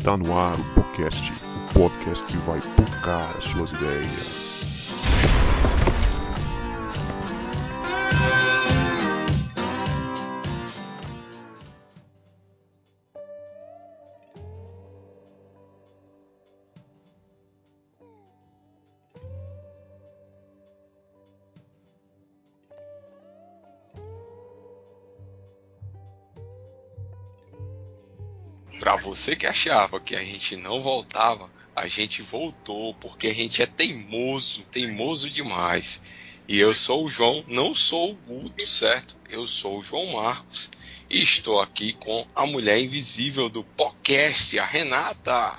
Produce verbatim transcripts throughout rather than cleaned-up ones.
Está no ar o podcast, o podcast que vai tocar as suas ideias. Pra você que achava que a gente não voltava, a gente voltou, porque a gente é teimoso, teimoso demais. E eu sou o João, não sou o Guto, certo? Eu sou o João Marcos e estou aqui com a mulher invisível do podcast, a Renata.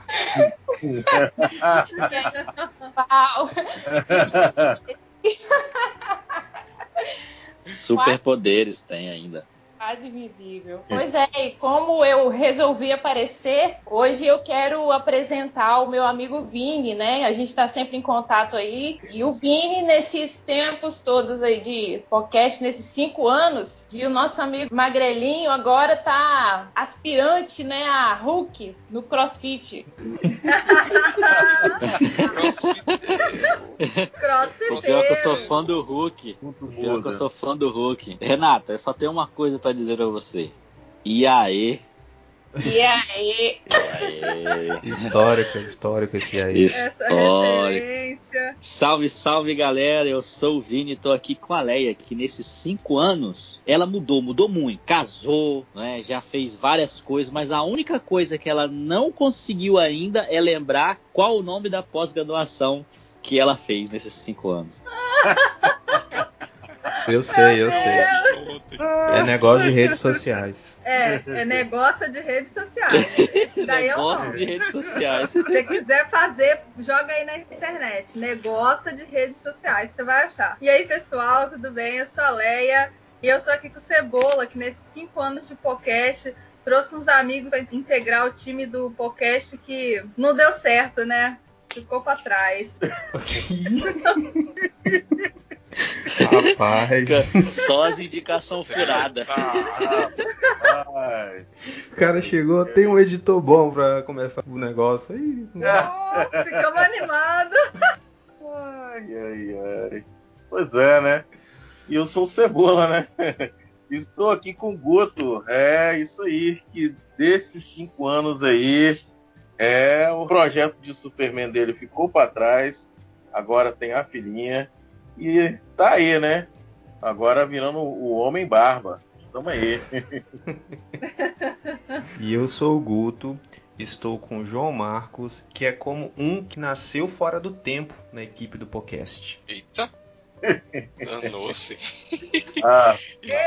Superpoderes tem ainda. Quase invisível. Pois é, e como eu resolvi aparecer, hoje eu quero apresentar o meu amigo Vini, né? A gente tá sempre em contato aí. E o Vini, nesses tempos todos aí de podcast, nesses cinco anos, e o nosso amigo Magrelinho agora tá aspirante, né, a Hulk no CrossFit. Pior que eu sou fã do Hulk. Pior que eu sou fã do Hulk. Renata, eu só tenho uma coisa pra dizer pra você. E aí? E aí? Histórico, histórico esse aí. Histórico. Salve, salve galera, eu sou o Vini e tô aqui com a Leia, que nesses cinco anos ela mudou, mudou muito. Casou, né, já fez várias coisas, mas a única coisa que ela não conseguiu ainda é lembrar qual o nome da pós-graduação que ela fez nesses cinco anos. Eu sei, eu sei. É negócio de redes sociais. É, é negócio de redes sociais. Esse daí negócio é o de redes sociais. Se você quiser fazer, joga aí na internet. Negócio de redes sociais, você vai achar. E aí, pessoal, tudo bem? Eu sou a Leia e eu tô aqui com o Cebola, que nesses cinco anos de podcast trouxe uns amigos para integrar o time do podcast que não deu certo, né? Ficou pra trás. Rapaz. Só as indicação furada. O cara chegou, tem um editor bom pra começar o negócio aí. Oh, ficamos animados. Ai, ai, ai. Pois é, né? E eu sou o Cebola, né? Estou aqui com o Guto. É isso aí, que desses cinco anos aí, é o projeto de Superman dele ficou pra trás. Agora tem a filhinha. E tá aí, né? Agora virando o Homem Barba. Tamo aí. E eu sou o Guto, estou com o João Marcos, que é como um que nasceu fora do tempo na equipe do podcast. Eita! Danou-se. Ah.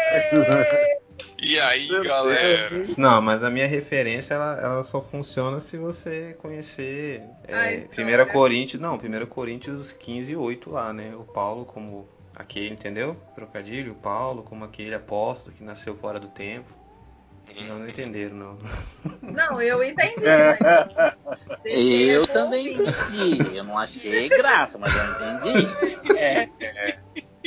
E aí, galera? Não, mas a minha referência ela, ela só funciona se você conhecer é, Ai, primeira né? Coríntios, não, primeira Coríntios quinze, oito lá, né? O Paulo como aquele, entendeu? Trocadilho, o Paulo como aquele apóstolo que nasceu fora do tempo. Não, não entenderam, não. Não, eu entendi. Né? Eu também entendi. Eu não achei graça, mas eu entendi. É, é.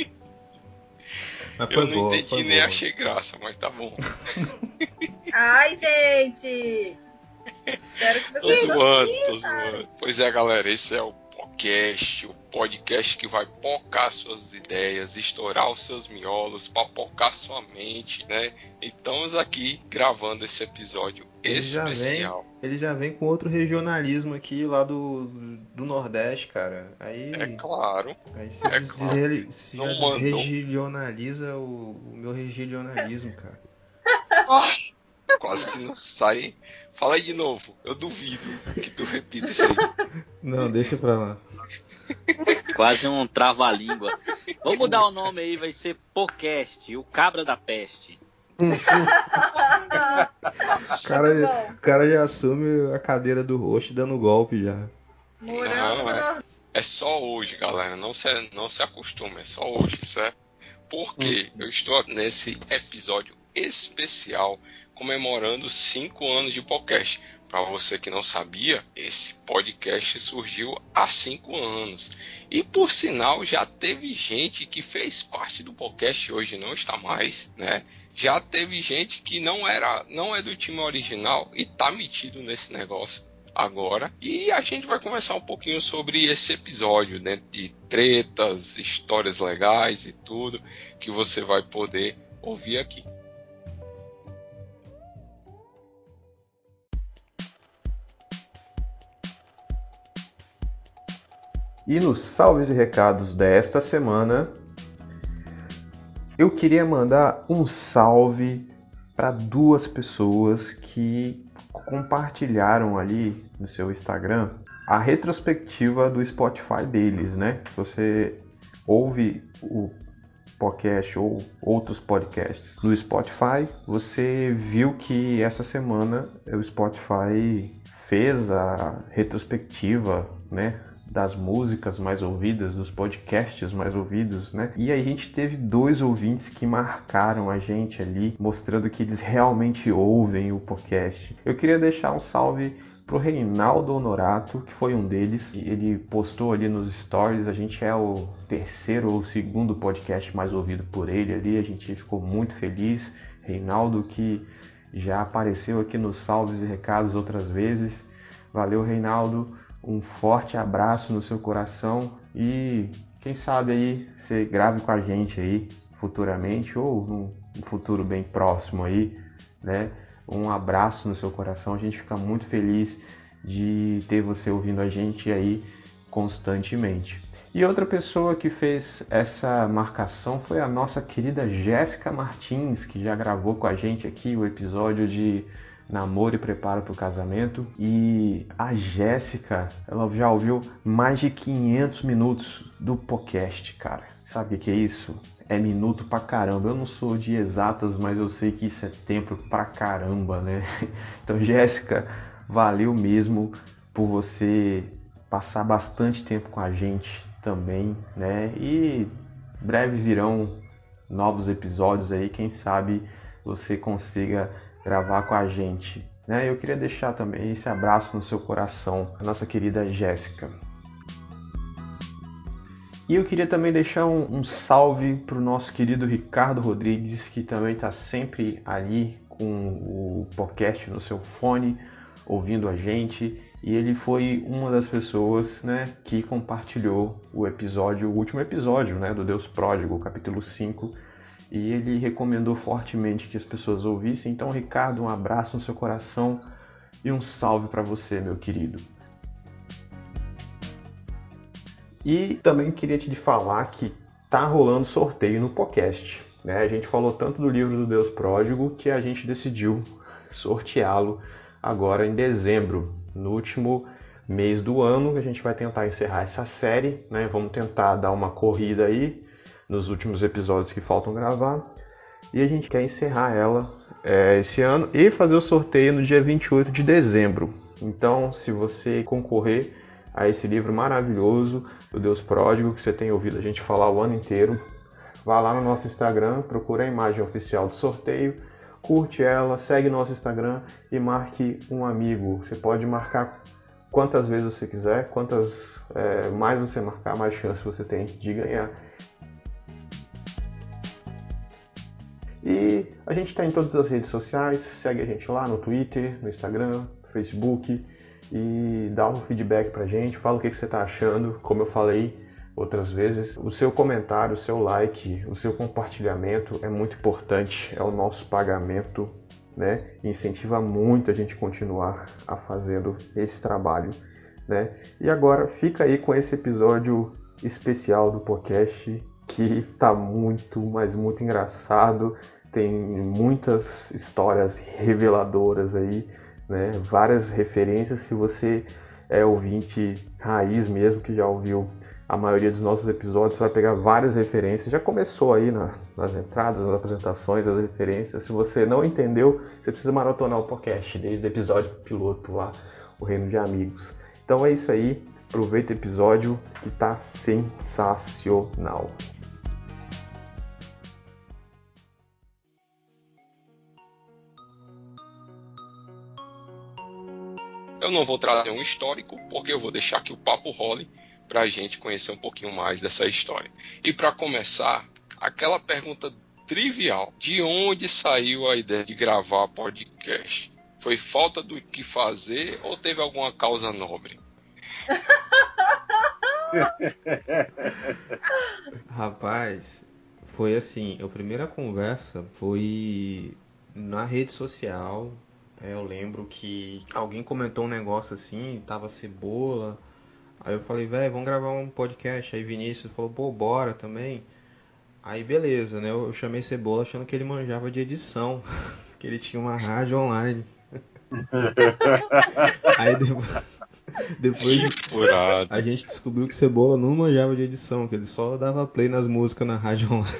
Mas foi Eu não boa, entendi foi nem boa. achei graça, mas tá bom. Ai, gente. Espero que Tô vocês zoando, gostem, tô sabe? zoando. Pois é, galera, esse é o podcast, o podcast que vai pocar suas ideias, estourar os seus miolos, papocar sua mente, né? Estamos aqui gravando esse episódio Ele já especial. vem, ele já vem com outro regionalismo aqui lá do, do Nordeste, cara. Aí, É claro. aí se, é des- claro. desre- se já Não mandou. desregionaliza o, o meu regionalismo, cara. Quase que não sai. Fala aí de novo. Eu duvido que tu repita isso aí. Não, deixa pra lá. Quase um trava-língua. Vamos mudar o nome aí, vai ser Podcast, o cabra da peste. O cara, o cara já assume a cadeira do rosto dando golpe já. Morango Não, é. Nordeste. É só hoje, galera. Não se, não se acostume, é só hoje, certo? Porque eu estou nesse episódio especial comemorando cinco anos de podcast. Para você que não sabia, esse podcast surgiu há cinco anos. E por sinal, já teve gente que fez parte do podcast e hoje não está mais, né? Já teve gente que não era, não é do time original e tá metido nesse negócio. agora. E a gente vai conversar um pouquinho sobre esse episódio, né? De tretas, histórias legais e tudo que você vai poder ouvir aqui. E nos salves e recados desta semana, eu queria mandar um salve para duas pessoas que compartilharam ali no seu Instagram a retrospectiva do Spotify deles, né? Se você ouve o podcast ou outros podcasts no Spotify, você viu que essa semana o Spotify fez a retrospectiva, né, das músicas mais ouvidas, dos podcasts mais ouvidos, né? E aí a gente teve dois ouvintes que marcaram a gente ali, mostrando que eles realmente ouvem o podcast. Eu queria deixar um salve pro Reinaldo Honorato, que foi um deles. Ele postou ali nos stories, a gente é o terceiro ou segundo podcast mais ouvido por ele ali, a gente ficou muito feliz. Reinaldo, que já apareceu aqui nos salves e recados outras vezes. Valeu, Reinaldo. Um forte abraço no seu coração e quem sabe aí você grave com a gente aí futuramente ou num futuro bem próximo aí, né? Um abraço no seu coração, a gente fica muito feliz de ter você ouvindo a gente aí constantemente. E outra pessoa que fez essa marcação foi a nossa querida Jéssica Martins, que já gravou com a gente aqui o episódio de Namoro e Preparo para o Casamento. E a Jéssica, ela já ouviu mais de quinhentos minutos do podcast, cara. Sabe o que é isso? É minuto pra caramba. Eu não sou de exatas, mas eu sei que isso é tempo pra caramba, né? Então, Jéssica, valeu mesmo por você passar bastante tempo com a gente também, né? E breve virão novos episódios aí, quem sabe você consiga gravar com a gente, né? Eu queria deixar também esse abraço no seu coração, a nossa querida Jéssica. E eu queria também deixar um, um salve para o nosso querido Ricardo Rodrigues, que também está sempre ali com o podcast no seu fone, ouvindo a gente. E ele foi uma das pessoas, né, que compartilhou o episódio, o último episódio, né, do Deus Pródigo, capítulo cinco. E ele recomendou fortemente que as pessoas ouvissem. Então, Ricardo, um abraço no seu coração e um salve para você, meu querido. E também queria te falar que tá rolando sorteio no podcast, né? A gente falou tanto do livro do Deus Pródigo que a gente decidiu sorteá-lo agora em dezembro, no último mês do ano. A gente vai tentar encerrar essa série, né? Vamos tentar dar uma corrida aí nos últimos episódios que faltam gravar, e a gente quer encerrar ela é, esse ano e fazer o sorteio no dia vinte e oito de dezembro. Então, se você concorrer a esse livro maravilhoso do Deus Pródigo, que você tem ouvido a gente falar o ano inteiro, vá lá no nosso Instagram, procura a imagem oficial do sorteio, curte ela, segue nosso Instagram e marque um amigo. Você pode marcar quantas vezes você quiser, quantas é, mais você marcar, mais chance você tem de ganhar. E a gente está em todas as redes sociais, segue a gente lá no Twitter, no Instagram, no Facebook e dá um feedback pra gente, fala o que, que você está achando. Como eu falei outras vezes, o seu comentário, o seu like, o seu compartilhamento é muito importante, é o nosso pagamento, né? Incentiva muito a gente continuar a fazendo esse trabalho, né? E agora fica aí com esse episódio especial do podcast, que tá muito, mas muito engraçado, tem muitas histórias reveladoras aí, né? Várias referências. Se você é ouvinte raiz mesmo, que já ouviu a maioria dos nossos episódios, você vai pegar várias referências. Já começou aí na, nas entradas, nas apresentações, as referências. Se você não entendeu, você precisa maratonar o podcast, desde o episódio piloto lá, O Reino de Amigos. Então é isso aí, aproveita o episódio que tá sensacional. Eu não vou trazer um histórico, porque eu vou deixar que o papo role para a gente conhecer um pouquinho mais dessa história. E para começar, aquela pergunta trivial: de onde saiu a ideia de gravar podcast? Foi falta do que fazer ou teve alguma causa nobre? Rapaz, foi assim, a primeira conversa foi na rede social. É, eu lembro que alguém comentou um negócio assim, tava Cebola. Aí eu falei, velho, vamos gravar um podcast. Aí Vinícius falou, pô, bora também. Aí beleza, né? Eu chamei Cebola achando que ele manjava de edição, que ele tinha uma rádio online. Aí depois, depois Furado. a gente descobriu que Cebola não manjava de edição, que ele só dava play nas músicas na rádio online.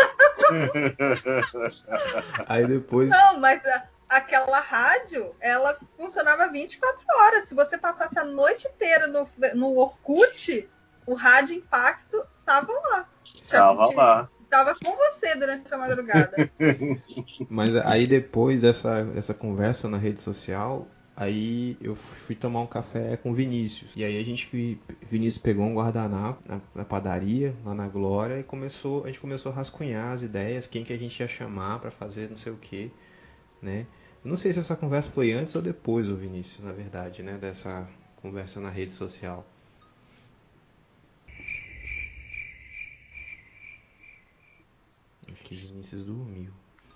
Aí depois. Não, mas a, aquela rádio, ela funcionava vinte e quatro horas. Se você passasse a noite inteira no, no Orkut, o Rádio Impacto tava lá. Tava lá. Tava com você durante a madrugada. Mas aí depois dessa, dessa conversa na rede social, aí eu fui tomar um café com o Vinícius. E aí a gente, Vinícius pegou um guardanapo na, na padaria, lá na Glória, e começou, a gente começou a rascunhar as ideias, quem que a gente ia chamar pra fazer não sei o que, né? Não sei se essa conversa foi antes ou depois, o Vinícius, na verdade, né? Dessa conversa na rede social. Acho que Vinícius dormiu.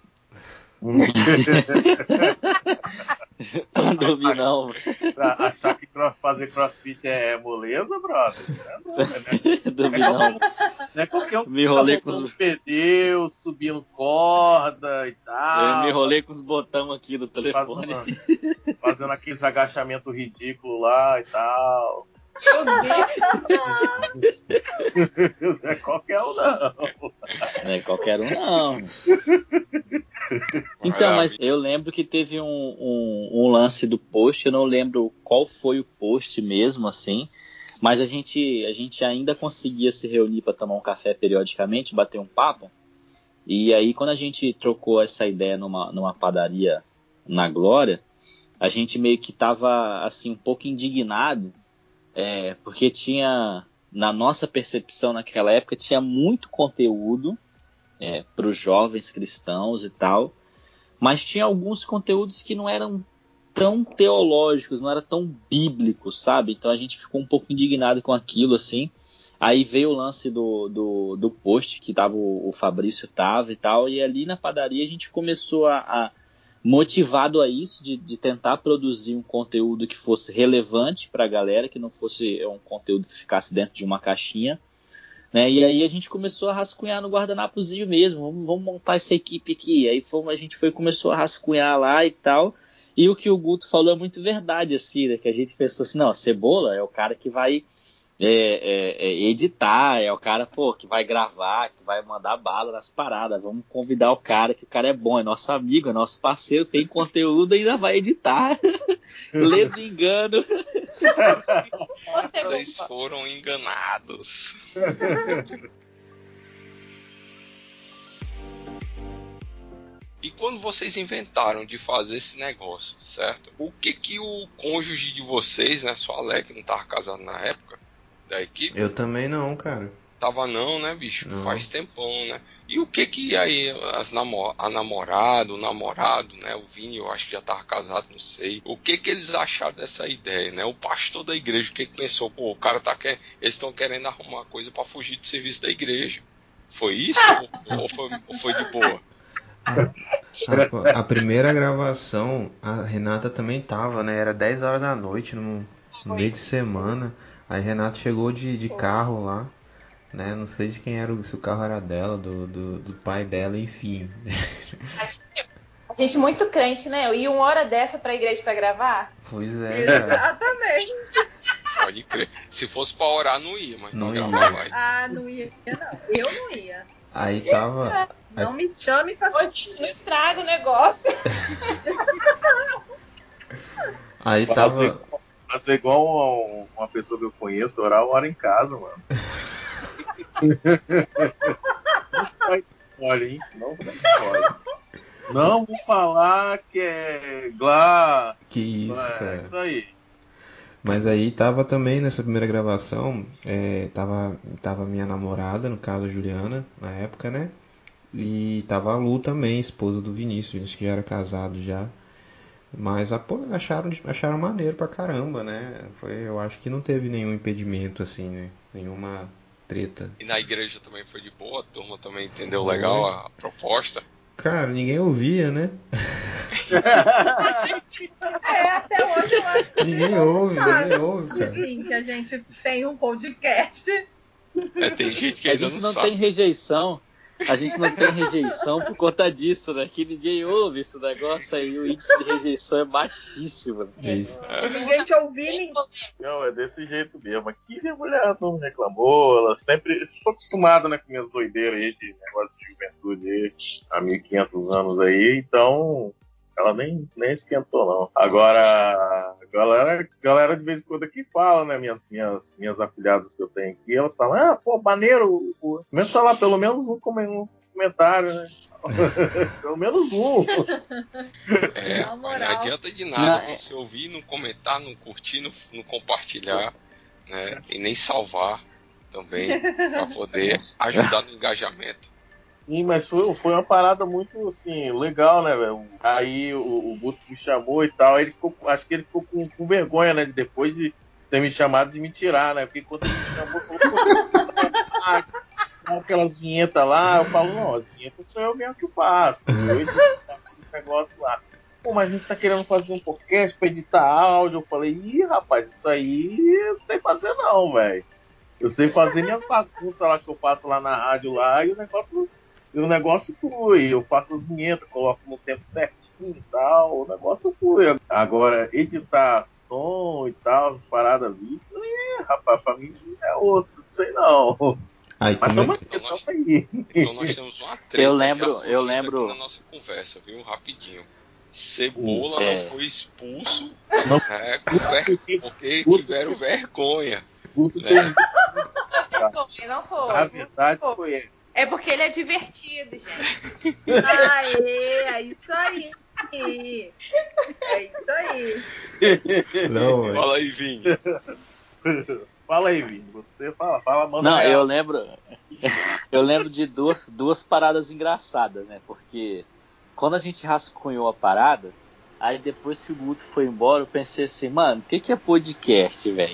Não dormi não. Pra achar que cross- fazer crossfit é moleza, brother? Não, é, né? Dormi não. Não é qualquer um que Me enrolei tá com os- soltando pneu, subindo corda e tal. Eu me enrolei com os botões aqui do telefone. Fazendo, fazendo aqueles agachamentos ridículos lá e tal. Meu Deus. Não é qualquer um, não. Não é qualquer um, não. Então, mas eu lembro que teve um, um, um lance do post, eu não lembro qual foi o post mesmo, assim, mas a gente, a gente ainda conseguia se reunir para tomar um café periodicamente, bater um papo, e aí quando a gente trocou essa ideia numa, numa padaria na Glória, a gente meio que tava, assim, um pouco indignado, é, porque tinha, na nossa percepção naquela época, tinha muito conteúdo é, para os jovens cristãos e tal, mas tinha alguns conteúdos que não eram tão teológicos, não eram tão bíblicos, sabe? Então a gente ficou um pouco indignado com aquilo, assim. Aí veio o lance do, do, do post que tava, o, o Fabrício tava e tal, e ali na padaria a gente começou a, a motivado a isso, de, de tentar produzir um conteúdo que fosse relevante para a galera, que não fosse um conteúdo que ficasse dentro de uma caixinha, né? E aí a gente começou a rascunhar no guardanapozinho mesmo, vamos, vamos montar essa equipe aqui. Aí fomos, a gente foi, começou a rascunhar lá e tal, e o que o Guto falou é muito verdade, assim, né? Que a gente pensou assim, não, a Cebola é o cara que vai é, é, é editar, é o cara, pô, que vai gravar, que vai mandar bala nas paradas, vamos convidar o cara, que o cara é bom, é nosso amigo, é nosso parceiro, tem conteúdo e ainda vai editar. Ledo engano. Vocês foram enganados. E quando vocês inventaram de fazer esse negócio, certo? O que que o cônjuge de vocês, né, só Alec, que não tava casado na época da equipe? Eu também não, cara. Tava não, né, bicho? Não. Faz tempão, né? E o que que aí as namo a namorada, o namorado, né, o Vini, eu acho que já tava casado, não sei. O que que eles acharam dessa ideia, né? O pastor da igreja, o que que pensou? Pô, o cara tá quer, eles estão querendo arrumar coisa pra fugir do serviço da igreja. Foi isso ou, ou, foi, ou foi de boa? A, a primeira gravação, a Renata também tava, né? Era dez horas da noite, no, no meio de semana. Aí Renata chegou de, de carro lá, né? Não sei de quem era, se o carro era dela, do, do, do pai dela, enfim. A gente muito crente, né? Eu ia uma hora dessa pra igreja pra gravar. Pois é, cara. Exatamente. Pode crer. Se fosse pra orar, não ia, mas Não pra ia. gravar vai. Ah, não ia, não. Eu não ia. Aí tava. Não me chame pra Ô, gente, não estraga o negócio. Aí Fazer, tava. fazer igual uma, uma pessoa que eu conheço, orar uma hora em casa, mano. Não faz spoiler, hein? Não faz spoiler. Não vou falar que é Glá. Que isso, é, cara. Isso aí. Mas aí tava também nessa primeira gravação, é, tava, tava minha namorada, no caso a Juliana, na época, né? E tava a Lu também, esposa do Vinícius, Vinícius que já era casado já. Mas pô, acharam, acharam maneiro pra caramba, né? Foi, eu acho que não teve nenhum impedimento, assim, né? Nenhuma treta. E na igreja também foi de boa, a turma também entendeu legal a proposta. Cara, ninguém ouvia, né? É, até hoje eu acho que ninguém ouve, ninguém ouve, cara. Sim, que a gente tem um podcast. É, tem gente que A ainda gente não, não sabe. tem rejeição. A gente não tem rejeição por conta disso, né? Que ninguém ouve esse negócio aí. O índice de rejeição é baixíssimo. É isso. É. Ninguém te ouvir, ninguém. Não, é desse jeito mesmo. Aqui minha mulher não reclamou, ela sempre. Estou acostumado, né, com minhas doideiras aí de negócio de juventude aí, há mil e quinhentos anos aí, então ela nem, nem esquentou, não. Agora, a galera, galera de vez em quando aqui fala, né, minhas, minhas, minhas afilhadas que eu tenho aqui, elas falam, ah, pô, maneiro, pô. Comenta lá pelo menos um comentário, né? Pelo menos um. É, Na mas moral. não adianta de nada Não, é- você ouvir, não comentar, não curtir, não, não compartilhar, né? E nem salvar também, para poder ajudar no engajamento. Sim, mas foi, foi uma parada muito, assim, legal, né, velho? Aí o, o Guto me chamou e tal, ele ficou, acho que ele ficou com, com vergonha, né, depois de ter me chamado de me tirar, né? Porque quando ele me chamou, falou, ah, aquelas vinhetas lá, eu falo, não, as vinhetas sou eu mesmo que faço. Eu edito esse negócio lá. Pô, mas a gente tá querendo fazer um podcast pra editar áudio. Eu falei, ih, rapaz, isso aí eu não sei fazer não, velho. Eu sei fazer minha bagunça lá que eu faço lá na rádio lá e o negócio, e o negócio flui. Eu faço as vinhetas, coloco no tempo certinho e tal, o negócio flui. Agora, editar som e tal, as paradas ali, ih, rapaz, pra mim é osso, não sei não. Aí, Mas como é tamo que... aqui, Então nós- tamo aí. Então nós temos uma treta Eu lembro- já surgindo eu lembro- aqui na nossa conversa, viu? Rapidinho. Cebola É. não foi expulso, Não. né, com ver- porque Puta. tiveram vergonha. Guto É. tem... Foi, não foi. Na verdade, foi ele. É porque ele é divertido, gente. Aê, é isso aí. É isso aí. Não, velho. Fala aí, Vini. Fala aí, Vini. Você fala, fala, manda Não, real. eu lembro. Eu lembro de duas, duas paradas engraçadas, né? Porque quando a gente rascunhou a parada, aí depois que o Guto foi embora, eu pensei assim, mano, o que, que é podcast, velho?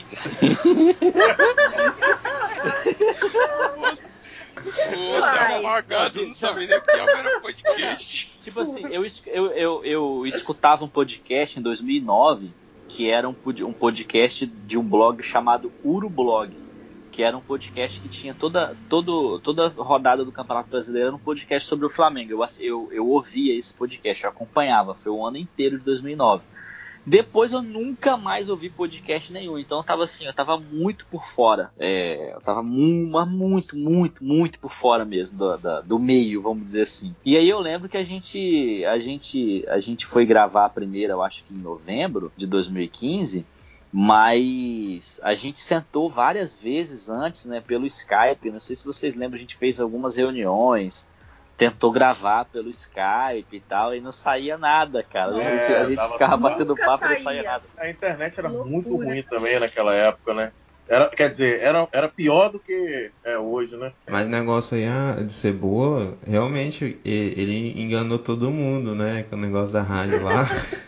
Pô, Vai. tá apagado, eu não sabia nem porque era podcast. Tipo assim, eu, es- eu, eu, eu escutava um podcast em dois mil e nove, que era um, pod- um podcast de um blog chamado Urublog, que era um podcast que tinha toda, todo, toda rodada do Campeonato Brasileiro, era um podcast sobre o Flamengo. Eu, ass- eu, eu ouvia esse podcast, eu acompanhava, foi o ano inteiro de dois mil e nove. Depois eu nunca mais ouvi podcast nenhum, então eu tava assim, eu tava muito por fora, é, eu tava mu- mas muito, muito, muito por fora mesmo do, da- do meio, vamos dizer assim. E aí eu lembro que a gente, a gente, a gente foi gravar a primeira, eu acho que em novembro de dois mil e quinze, mas a gente sentou várias vezes antes, né, pelo Skype, não sei se vocês lembram, a gente fez algumas reuniões, tentou gravar pelo Skype e tal, e não saía nada, cara. É, a gente, a gente tava- ficava batendo Nunca papo e não saía. saía nada. A internet era Loucura. muito ruim também naquela época, né? Era, quer dizer, era, era pior do que é hoje, né? Mas o negócio aí ah, de Cebola, realmente e- ele enganou todo mundo, né? Com o negócio da rádio lá.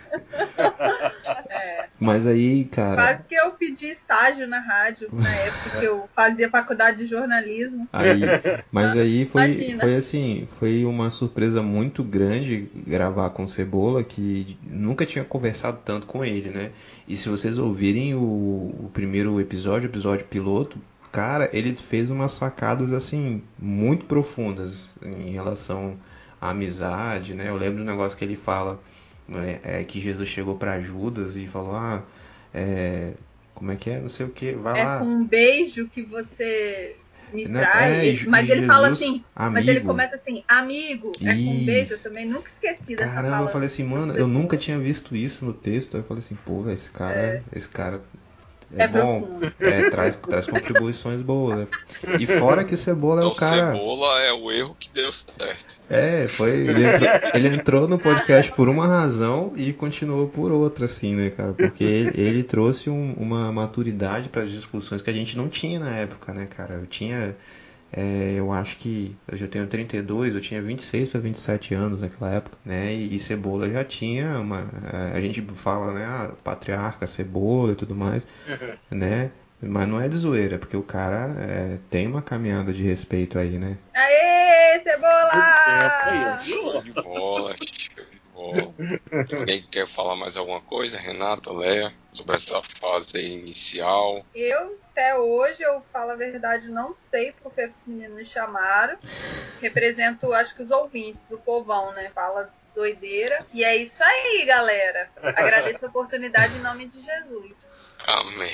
É. Mas aí, cara. Quase que eu pedi estágio na rádio na época que eu fazia faculdade de jornalismo. Aí, mas aí foi, Imagina. foi assim, foi uma surpresa muito grande gravar com Cebola, que nunca tinha conversado tanto com ele, né? E se vocês ouvirem o, o primeiro episódio, o episódio piloto, cara, ele fez umas sacadas assim, muito profundas em relação à amizade, né? Eu lembro do negócio que ele fala, né, é, que Jesus chegou para Judas e falou, ah, é, como é que é, não sei o que, vai É lá. com um beijo que você me Né, trai. é, e mas ele Jesus, fala assim, mas ele amigo. começa assim, amigo, é com um beijo. Eu Isso. também nunca esqueci dessa Caramba, fala. eu falei assim, mano, eu nunca tinha visto isso no texto. Aí eu falei assim, pô, velho, esse cara, esse cara é, É bom, profundo. é, traz, traz contribuições boas, né? E fora que Cebola é Então, o cara. Cebola é o erro que deu certo. É, foi. Ele entrou, ele entrou no podcast por uma razão e continuou por outra, assim, né, cara? Porque ele, ele trouxe um- uma maturidade para as discussões que a gente não tinha na época, né, cara? Eu tinha. É, eu acho que eu já tenho trinta e dois, eu tinha vinte e seis para vinte e sete anos naquela época, né? E, e Cebola já tinha uma. A gente fala, né? Ah, patriarca, Cebola e tudo mais, né? Mas não é de zoeira, porque o cara é, tem uma caminhada de respeito aí, né? Aê, Cebola! Show de bola, show de bola. Alguém quer falar mais alguma coisa, Renata, Leia, sobre essa fase aí inicial? Eu, até hoje, eu falo a verdade, não sei porque os meninos me chamaram. Represento, acho que os ouvintes, o povão, né? Fala doideira. E é isso aí, galera. Agradeço a oportunidade em nome de Jesus. Amém.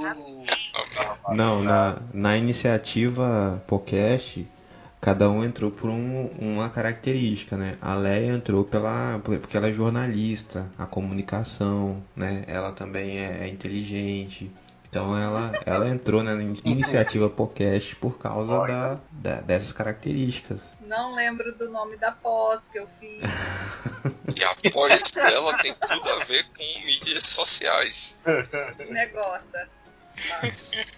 Não, na, na iniciativa podcast, cada um entrou por um, uma característica, né? A Leia entrou pela, porque ela é jornalista, a comunicação, né? Ela também é, é inteligente. Então ela, ela entrou na iniciativa podcast por causa da, da, dessas características. Não lembro do nome da pós que eu fiz. E a pós dela tem tudo a ver com mídias sociais. Negócio. Tá.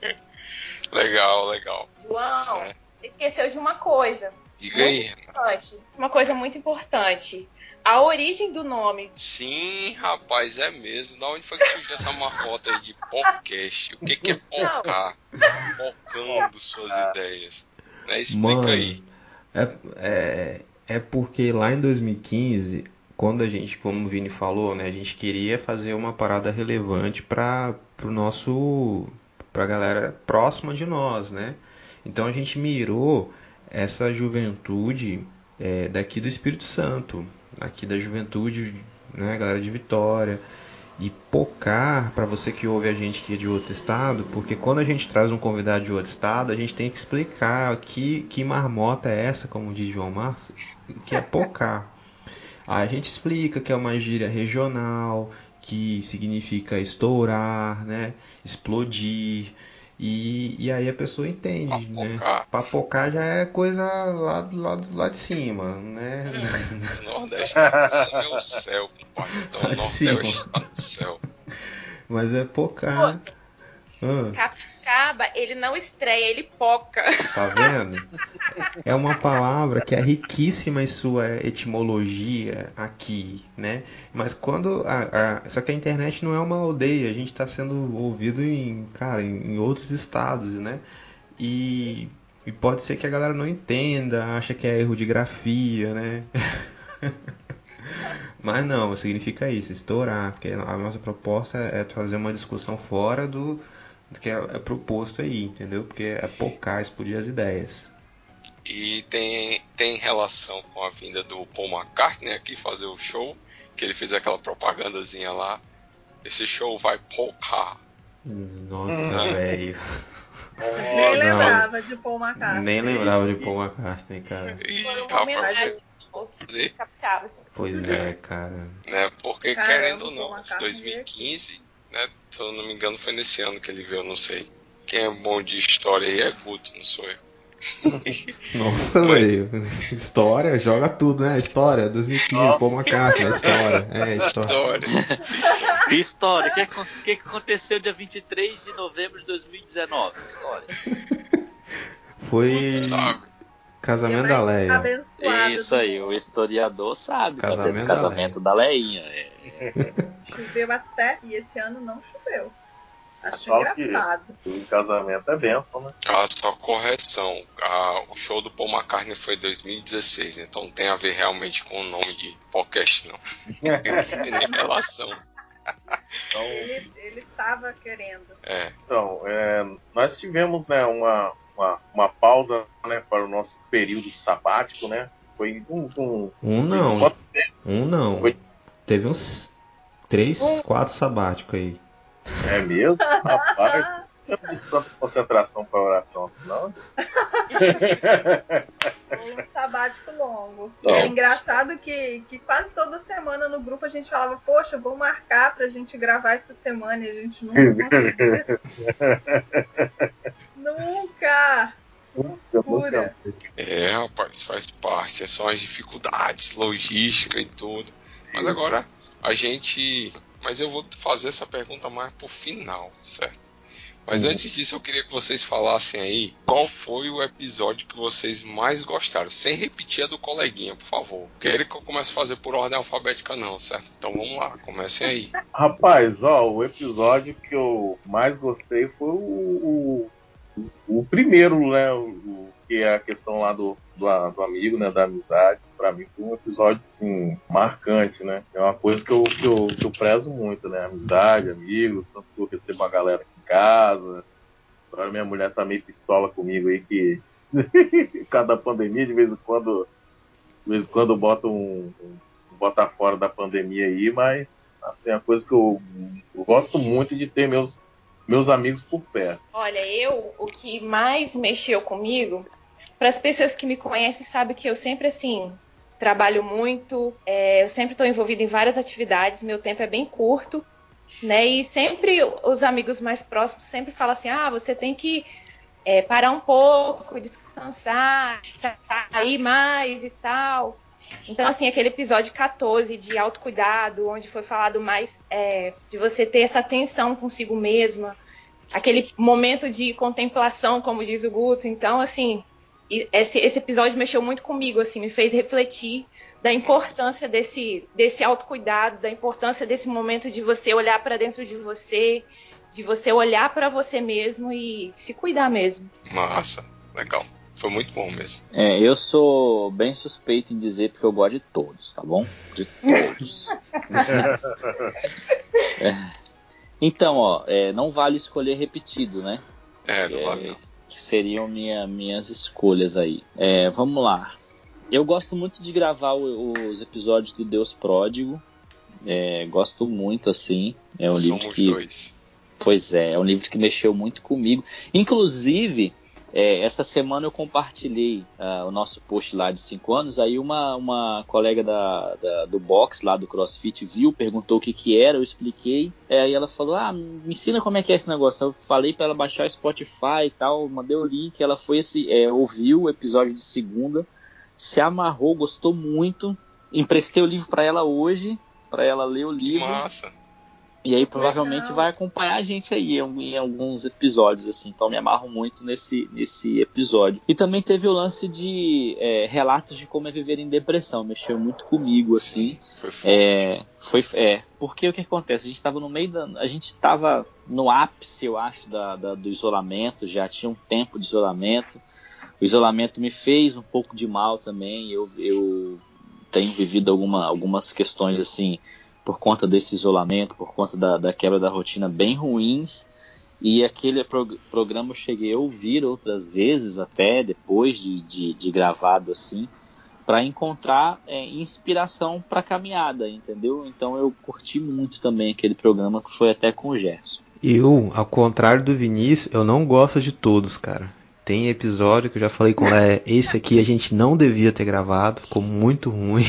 Legal, legal. João, Certo. esqueceu de uma coisa. Diga aí. Importante. Uma coisa muito importante. A origem do nome. Sim, rapaz, é mesmo. Da onde foi que surgiu essa marmota aí de podcast? O que, que é pocar? Pocando suas ideias. Né? Explica Mano, aí. É, é, é porque lá em dois mil e quinze, quando a gente, como o Vini falou, né, a gente queria fazer uma parada relevante para pro nosso, pra galera próxima de nós, né? Então a gente mirou essa juventude é, daqui do Espírito Santo, aqui da juventude, né, galera de Vitória. E pocar, para você que ouve a gente que é de outro estado, porque quando a gente traz um convidado de outro estado, a gente tem que explicar que, que marmota é essa, como diz João Márcio, que é pocar. Aí a gente explica que é uma gíria regional, que significa estourar, né, explodir, e, e aí a pessoa entende, né? Papocar já é coisa lá, lá, lá de cima, né? É, Nordeste é o céu, compadre. Então o Nordeste está no céu. Mas é pocar. Ah, Capixaba, ele não estreia, ele poca. tá vendo? É uma palavra que é riquíssima em sua etimologia aqui, né? Mas quando a, a, só que a internet não é uma aldeia, a gente está sendo ouvido em, cara, em, em outros estados, né? E, e pode ser que a galera não entenda, acha que é erro de grafia, né? Mas não, significa isso, estourar, porque a nossa proposta é trazer uma discussão fora do, do que é, é proposto aí, entendeu? Porque é pocar, explodir as ideias. E tem, tem relação com a vinda do Paul McCartney aqui fazer o show, que ele fez aquela propagandazinha lá. Esse show vai pocar. Nossa, velho. Nem lembrava de Paul McCartney. Nem lembrava de Paul McCartney, cara. Ih, Foi uma rapaz, homenagem você- aos capixabas. Pois é, cara. né? Porque Caramba, querendo ou Paul não, McCartney dois mil e quinze, né? Se eu não me engano, foi nesse ano que ele veio, eu não sei. Quem é bom de história aí é Guto, não sou eu. Nossa, velho. História, joga tudo, né? História, dois mil e quinze, Paul McCartney, história. É, história. História. História. O que, acon- o que que aconteceu dia vinte e três de novembro de dois mil e dezenove? História. Foi Sabe? casamento da Leia. Abençoado. Isso aí, o historiador sabe. Tá Casamento tendo da casamento da Leinha. É. Choveu até e esse ano não choveu. Acho Fala que engraçado. o casamento é bênção, né? Ah, só correção. Ah, o show do Paul McCartney foi em dois mil e dezesseis, então não tem a ver realmente com o nome de podcast, não. Não tem nem relação. Então, Ele ele estava querendo. É. então é, nós tivemos, né, uma, uma, uma pausa, né, para o nosso período sabático, né? Foi um... um Um não, Quanto um não. Foi. Teve uns três, quatro sabáticos aí. É mesmo? Rapaz, eu não tenho tanta concentração para oração assim, não. Foi um sabático longo. Não. É engraçado que, que quase toda semana no grupo a gente falava, poxa, vou marcar pra gente gravar essa semana e a gente nunca conseguia. Nunca! Loucura. É, rapaz, faz parte. É só as dificuldades, logística e tudo. Mas agora a gente. Mas eu vou fazer essa pergunta mais pro final, certo? Mas Uhum. antes disso, eu queria que vocês falassem aí qual foi o episódio que vocês mais gostaram, sem repetir a do coleguinha, por favor. Querem que eu comece a fazer por ordem alfabética não, certo? Então vamos lá, comecem aí. Rapaz, ó, o episódio que eu mais gostei foi o, o, o primeiro, né? O, o- que é a questão lá do, do, do amigo, né? Da amizade. Pra mim foi um episódio, assim, marcante, né? É uma coisa que eu, que eu, que eu prezo muito, né? Amizade, amigos, tanto que eu recebo uma galera aqui em casa. Agora minha mulher tá meio pistola comigo aí, que por causa da pandemia, de vez em quando, de vez em quando eu boto um, um bota fora da pandemia aí, mas assim, é uma coisa que eu, eu gosto muito de ter meus, meus amigos por perto. Olha, eu, o que mais mexeu comigo, para as pessoas que me conhecem, sabem que eu sempre, assim, trabalho muito, é, eu sempre estou envolvida em várias atividades, meu tempo é bem curto, né? E sempre os amigos mais próximos sempre falam assim, ah, você tem que é, parar um pouco, descansar, sair mais e tal. Então, assim, aquele episódio catorze de autocuidado, onde foi falado mais é, de você ter essa atenção consigo mesma, aquele momento de contemplação, como diz o Guto. Então, assim, esse, esse episódio mexeu muito comigo, assim, me fez refletir da importância desse, desse autocuidado, da importância desse momento de você olhar para dentro de você, de você olhar para você mesmo e se cuidar mesmo. Massa, legal. Foi muito bom mesmo. É, eu sou bem suspeito em dizer porque eu gosto de todos, tá bom? De todos. É. Então, ó, é, não vale escolher repetido, né? É, não É, vale não. que seriam minha, minhas escolhas aí. É, vamos lá. Eu gosto muito de gravar o- os episódios do Deus Pródigo. É, gosto muito, assim. É um livro Somos que... dois. Pois é, é um livro que mexeu muito comigo. Inclusive, é, essa semana eu compartilhei ah, o nosso post lá de cinco anos. Aí uma, uma colega da, da- do box lá do CrossFit viu, perguntou o que que era, eu expliquei. É, aí ela falou, ah, me ensina como é que é esse negócio. Eu falei pra ela baixar o Spotify e tal, mandei o link. Ela foi, esse, é, ouviu o episódio de segunda, se amarrou, gostou muito. Emprestei o livro pra ela hoje, pra ela ler o Que livro. massa. E aí provavelmente Legal. vai acompanhar a gente aí em, em alguns episódios, assim. Então me amarro muito nesse, nesse episódio. E também teve o lance de é, relatos de como é viver em depressão. Mexeu muito comigo, assim. Foi foda. É, foi, é, porque o que acontece? A gente estava no meio da... A gente estava no ápice, eu acho, da, da- do isolamento. Já tinha um tempo de isolamento. O isolamento me fez um pouco de mal também. Eu, eu tenho vivido alguma, algumas questões, assim, por conta desse isolamento, por conta da, da quebra da rotina, bem ruins. E aquele prog- programa eu cheguei a ouvir outras vezes, até depois de, de, de gravado, assim, para encontrar é, inspiração para caminhada, entendeu? Então eu curti muito também aquele programa, que foi até com o Gerson. Eu, ao contrário do Vinícius, eu não gosto de todos, cara. Tem episódio que eu já falei com ela, é, esse aqui a gente não devia ter gravado, ficou muito ruim.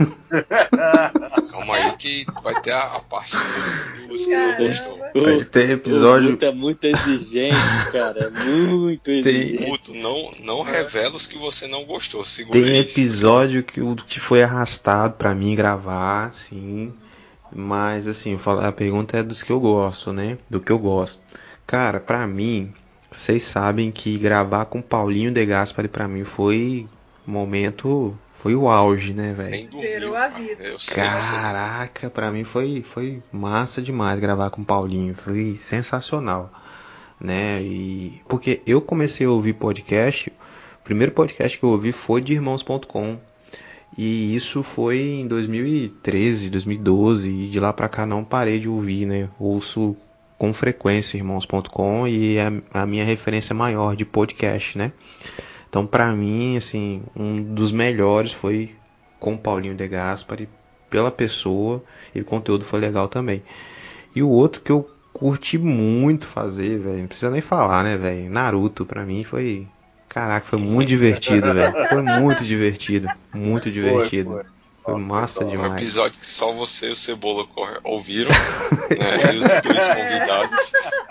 Calma aí que vai ter a, a parte dois que não Caramba. gostou. Aí tem O episódio, Guto é muito exigente, cara, é muito exigente. Guto, não, não revela os que você não gostou. Segura tem isso. episódio que, o que foi arrastado pra mim gravar, sim. Mas assim, eu falo- a pergunta é dos que eu gosto, né? Do que eu gosto. Cara, pra mim, vocês sabem que gravar com Paulinho De Gasperi pra mim foi momento, foi o auge, né, velho? Nem dormiu, Zerou a cara. vida. Eu sei, eu sei. Caraca, pra mim foi, foi massa demais gravar com o Paulinho, foi sensacional, né? E porque eu comecei a ouvir podcast, o primeiro podcast que eu ouvi foi de irmãos ponto com. E isso foi em dois mil e treze, dois mil e doze, e de lá pra cá não parei de ouvir, né? Ouço com frequência irmãos ponto com e é a minha referência maior de podcast, né? Então, pra mim, assim, um dos melhores foi com o Paulinho De Gasperi, pela pessoa, e o conteúdo foi legal também. E o outro que eu curti muito fazer, velho, não precisa nem falar, né, velho? Naruto, pra mim, foi... Caraca, foi muito divertido, velho. Foi muito divertido, muito divertido. Foi, Foi massa Um demais. episódio que só você e o Cebola corre- ouviram, né? E os dois convidados.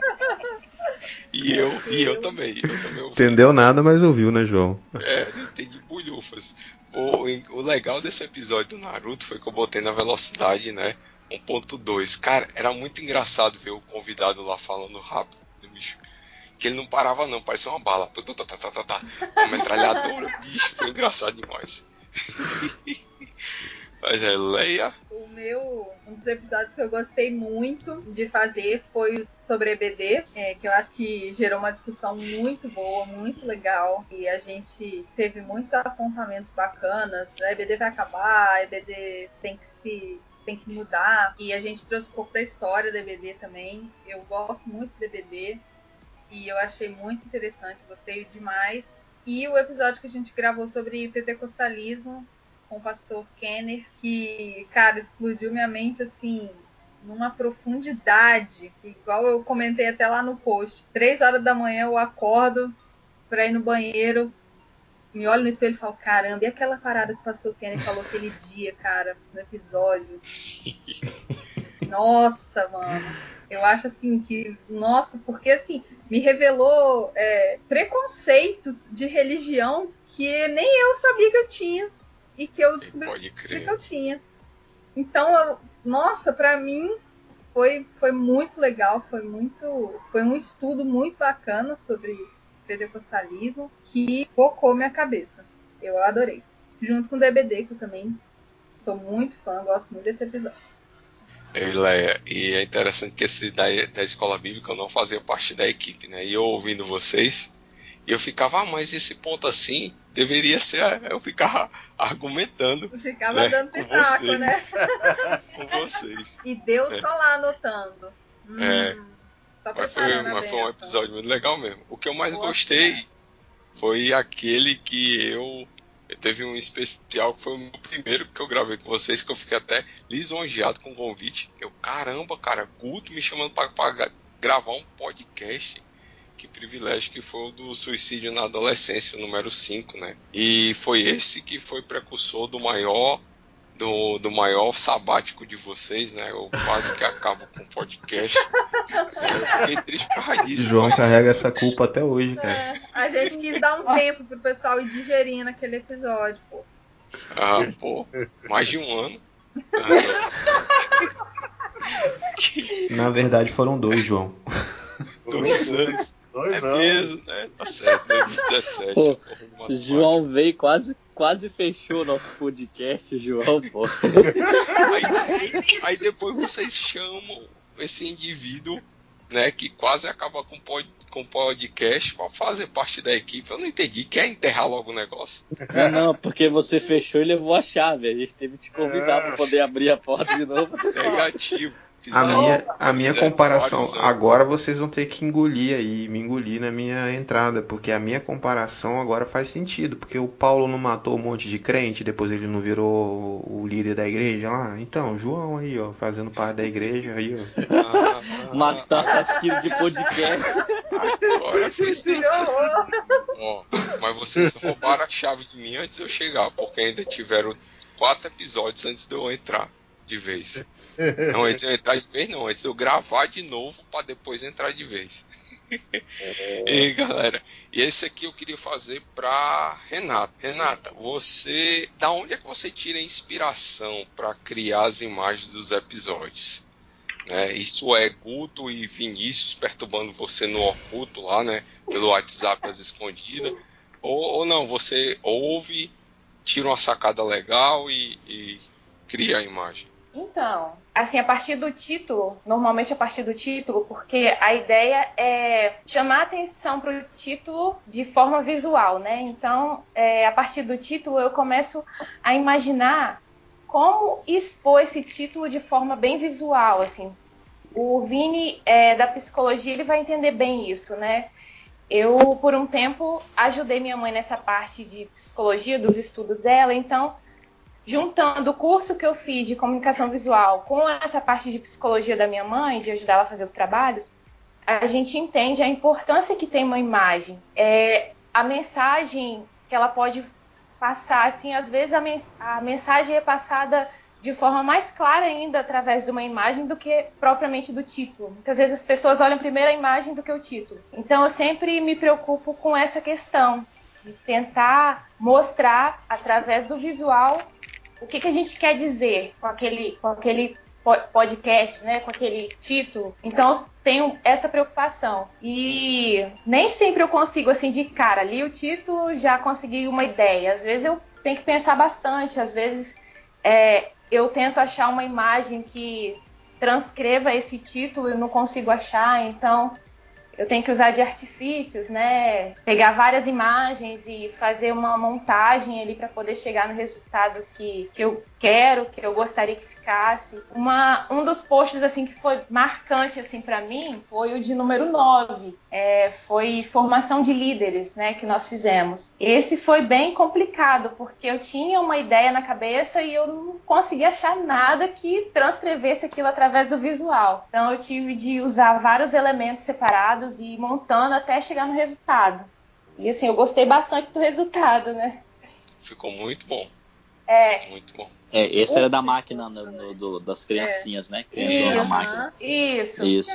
E eu, e eu também. Eu também ouvi. Entendeu nada, mas ouviu, né, João? É, não entendi bulhufas. O, o legal desse episódio do Naruto foi que eu botei na velocidade, né? um ponto dois. Cara, era muito engraçado ver o convidado lá falando rápido, bicho. que ele não parava não, parecia uma bala. Tá, tá, tá, tá, tá, tá. Uma metralhadora, bicho, foi engraçado demais. Mas é, Leia. O meu, um dos episódios que eu gostei muito de fazer foi sobre E B D, é, que eu acho que gerou uma discussão muito boa, muito legal. E a gente teve muitos apontamentos bacanas. A E B D vai acabar, a E B D tem que se... tem que mudar, e a gente trouxe um pouco da história da E B D também. Eu gosto muito da E B D e eu achei muito interessante, gostei demais. E o episódio que a gente gravou sobre pentecostalismo com o pastor Kenner, que, cara, explodiu minha mente assim numa profundidade, igual eu comentei até lá no post. Três horas da manhã eu acordo pra ir no banheiro, me olho no espelho e falo, caramba, e aquela parada que o pastor Kenny falou aquele dia, cara, no episódio? Nossa, mano. Eu acho assim que, nossa, porque assim, me revelou é, preconceitos de religião que nem eu sabia que eu tinha. E que eu descobri que eu tinha. Então, eu, nossa, pra mim foi, foi muito legal, foi muito. Foi um estudo muito bacana sobre pentecostalismo que focou minha cabeça. Eu adorei. Junto com o D B D, que eu também sou muito fã, gosto muito desse episódio. E, Leia, e é interessante que esse da, da escola bíblica eu não fazia parte da equipe, né? E eu ouvindo vocês, eu ficava, ah, mas esse ponto assim deveria ser. Eu ficava argumentando. Eu ficava né, dando com pitaco, vocês, né? com vocês. E Deus é. só lá anotando. Hum, É. Só Mas, foi, mas foi um episódio muito legal mesmo. O que eu mais Boa gostei né? foi aquele que eu. Eu teve um especial que foi o meu primeiro que eu gravei com vocês, que eu fiquei até lisonjeado com o convite. Eu, caramba, cara, Guto me chamando para gravar um podcast. Que privilégio que foi o do suicídio na adolescência, o número cinco, né? E foi esse que foi precursor do maior do, do maior sabático de vocês, né? Eu quase que acabo com o podcast. Eu fiquei triste por isso. João mas... carrega essa culpa até hoje, cara. É, a gente quis dar um tempo pro pessoal ir digerindo aquele episódio, pô. Ah, pô, mais de um ano. Na verdade foram dois, João. Dois anos. Dois é anos. mesmo, né? Tá certo, dois mil e dezessete. Pô, João veio quase, quase fechou o nosso podcast, João, pô. Aí, aí depois vocês chamam esse indivíduo, né, que quase acaba com pod, com podcast pra fazer parte da equipe. Eu não entendi. Quer enterrar logo o negócio? Não, não, porque você fechou e levou a chave. A gente teve que te convidar pra poder abrir a porta de novo. Negativo. A minha, a minha comparação, anos. agora vocês vão ter que engolir aí, me engolir na minha entrada, porque a minha comparação agora faz sentido, porque o Paulo não matou um monte de crente, depois ele não virou o líder da igreja lá, então, João aí, ó, fazendo parte da igreja aí, ó. Ah, ah, Matar assassino de podcast. Agora fez sentido. Ó, mas vocês roubaram a chave de mim antes de eu chegar, porque ainda tiveram quatro episódios antes de eu entrar de vez. Não, antes de eu entrar de vez não, antes de eu gravar de novo para depois entrar de vez. E galera, e esse aqui eu queria fazer para Renata. Renata, você, da onde é que você tira a inspiração para criar as imagens dos episódios? Né? Isso é Guto e Vinícius perturbando você no oculto lá, né? Pelo WhatsApp às escondidas, ou, ou não, você ouve, tira uma sacada legal e, e cria a imagem? Então, assim, a partir do título, normalmente a partir do título, porque a ideia é chamar a atenção para o título de forma visual, né? Então, é, a partir do título eu começo a imaginar como expor esse título de forma bem visual, assim. O Vini, é, da psicologia, ele vai entender bem isso, né? Eu, por um tempo, ajudei minha mãe nessa parte de psicologia, dos estudos dela, então... Juntando o curso que eu fiz de comunicação visual com essa parte de psicologia da minha mãe, de ajudar ela a fazer os trabalhos, a gente entende a importância que tem uma imagem. É, a mensagem que ela pode passar, assim, às vezes a, mens- a mensagem é passada de forma mais clara ainda através de uma imagem do que propriamente do título. Muitas vezes as pessoas olham primeiro a imagem do que o título. Então eu sempre me preocupo com essa questão de tentar mostrar através do visual o que, que a gente quer dizer com aquele, com aquele podcast, né, com aquele título. Então, tenho essa preocupação. E nem sempre eu consigo, assim, de cara, li o título, já consegui uma ideia. Às vezes eu tenho que pensar bastante, às vezes é, eu tento achar uma imagem que transcreva esse título e não consigo achar, então eu tenho que usar de artifícios, né? Pegar várias imagens e fazer uma montagem ali para poder chegar no resultado que, que eu quero, que eu gostaria que ficasse. Uma, um dos posts assim, que foi marcante assim, para mim foi o de número nove. É, foi formação de líderes, né, que nós fizemos. Esse foi bem complicado, porque eu tinha uma ideia na cabeça e eu não conseguia achar nada que transcrevesse aquilo através do visual. Então eu tive de usar vários elementos separados e ir montando até chegar no resultado. E assim, eu gostei bastante do resultado, né? Ficou muito bom. É. Muito bom. É, esse era da máquina no, no, do, das criancinhas, é. né? Crianças Isso, na máquina. Isso. Isso.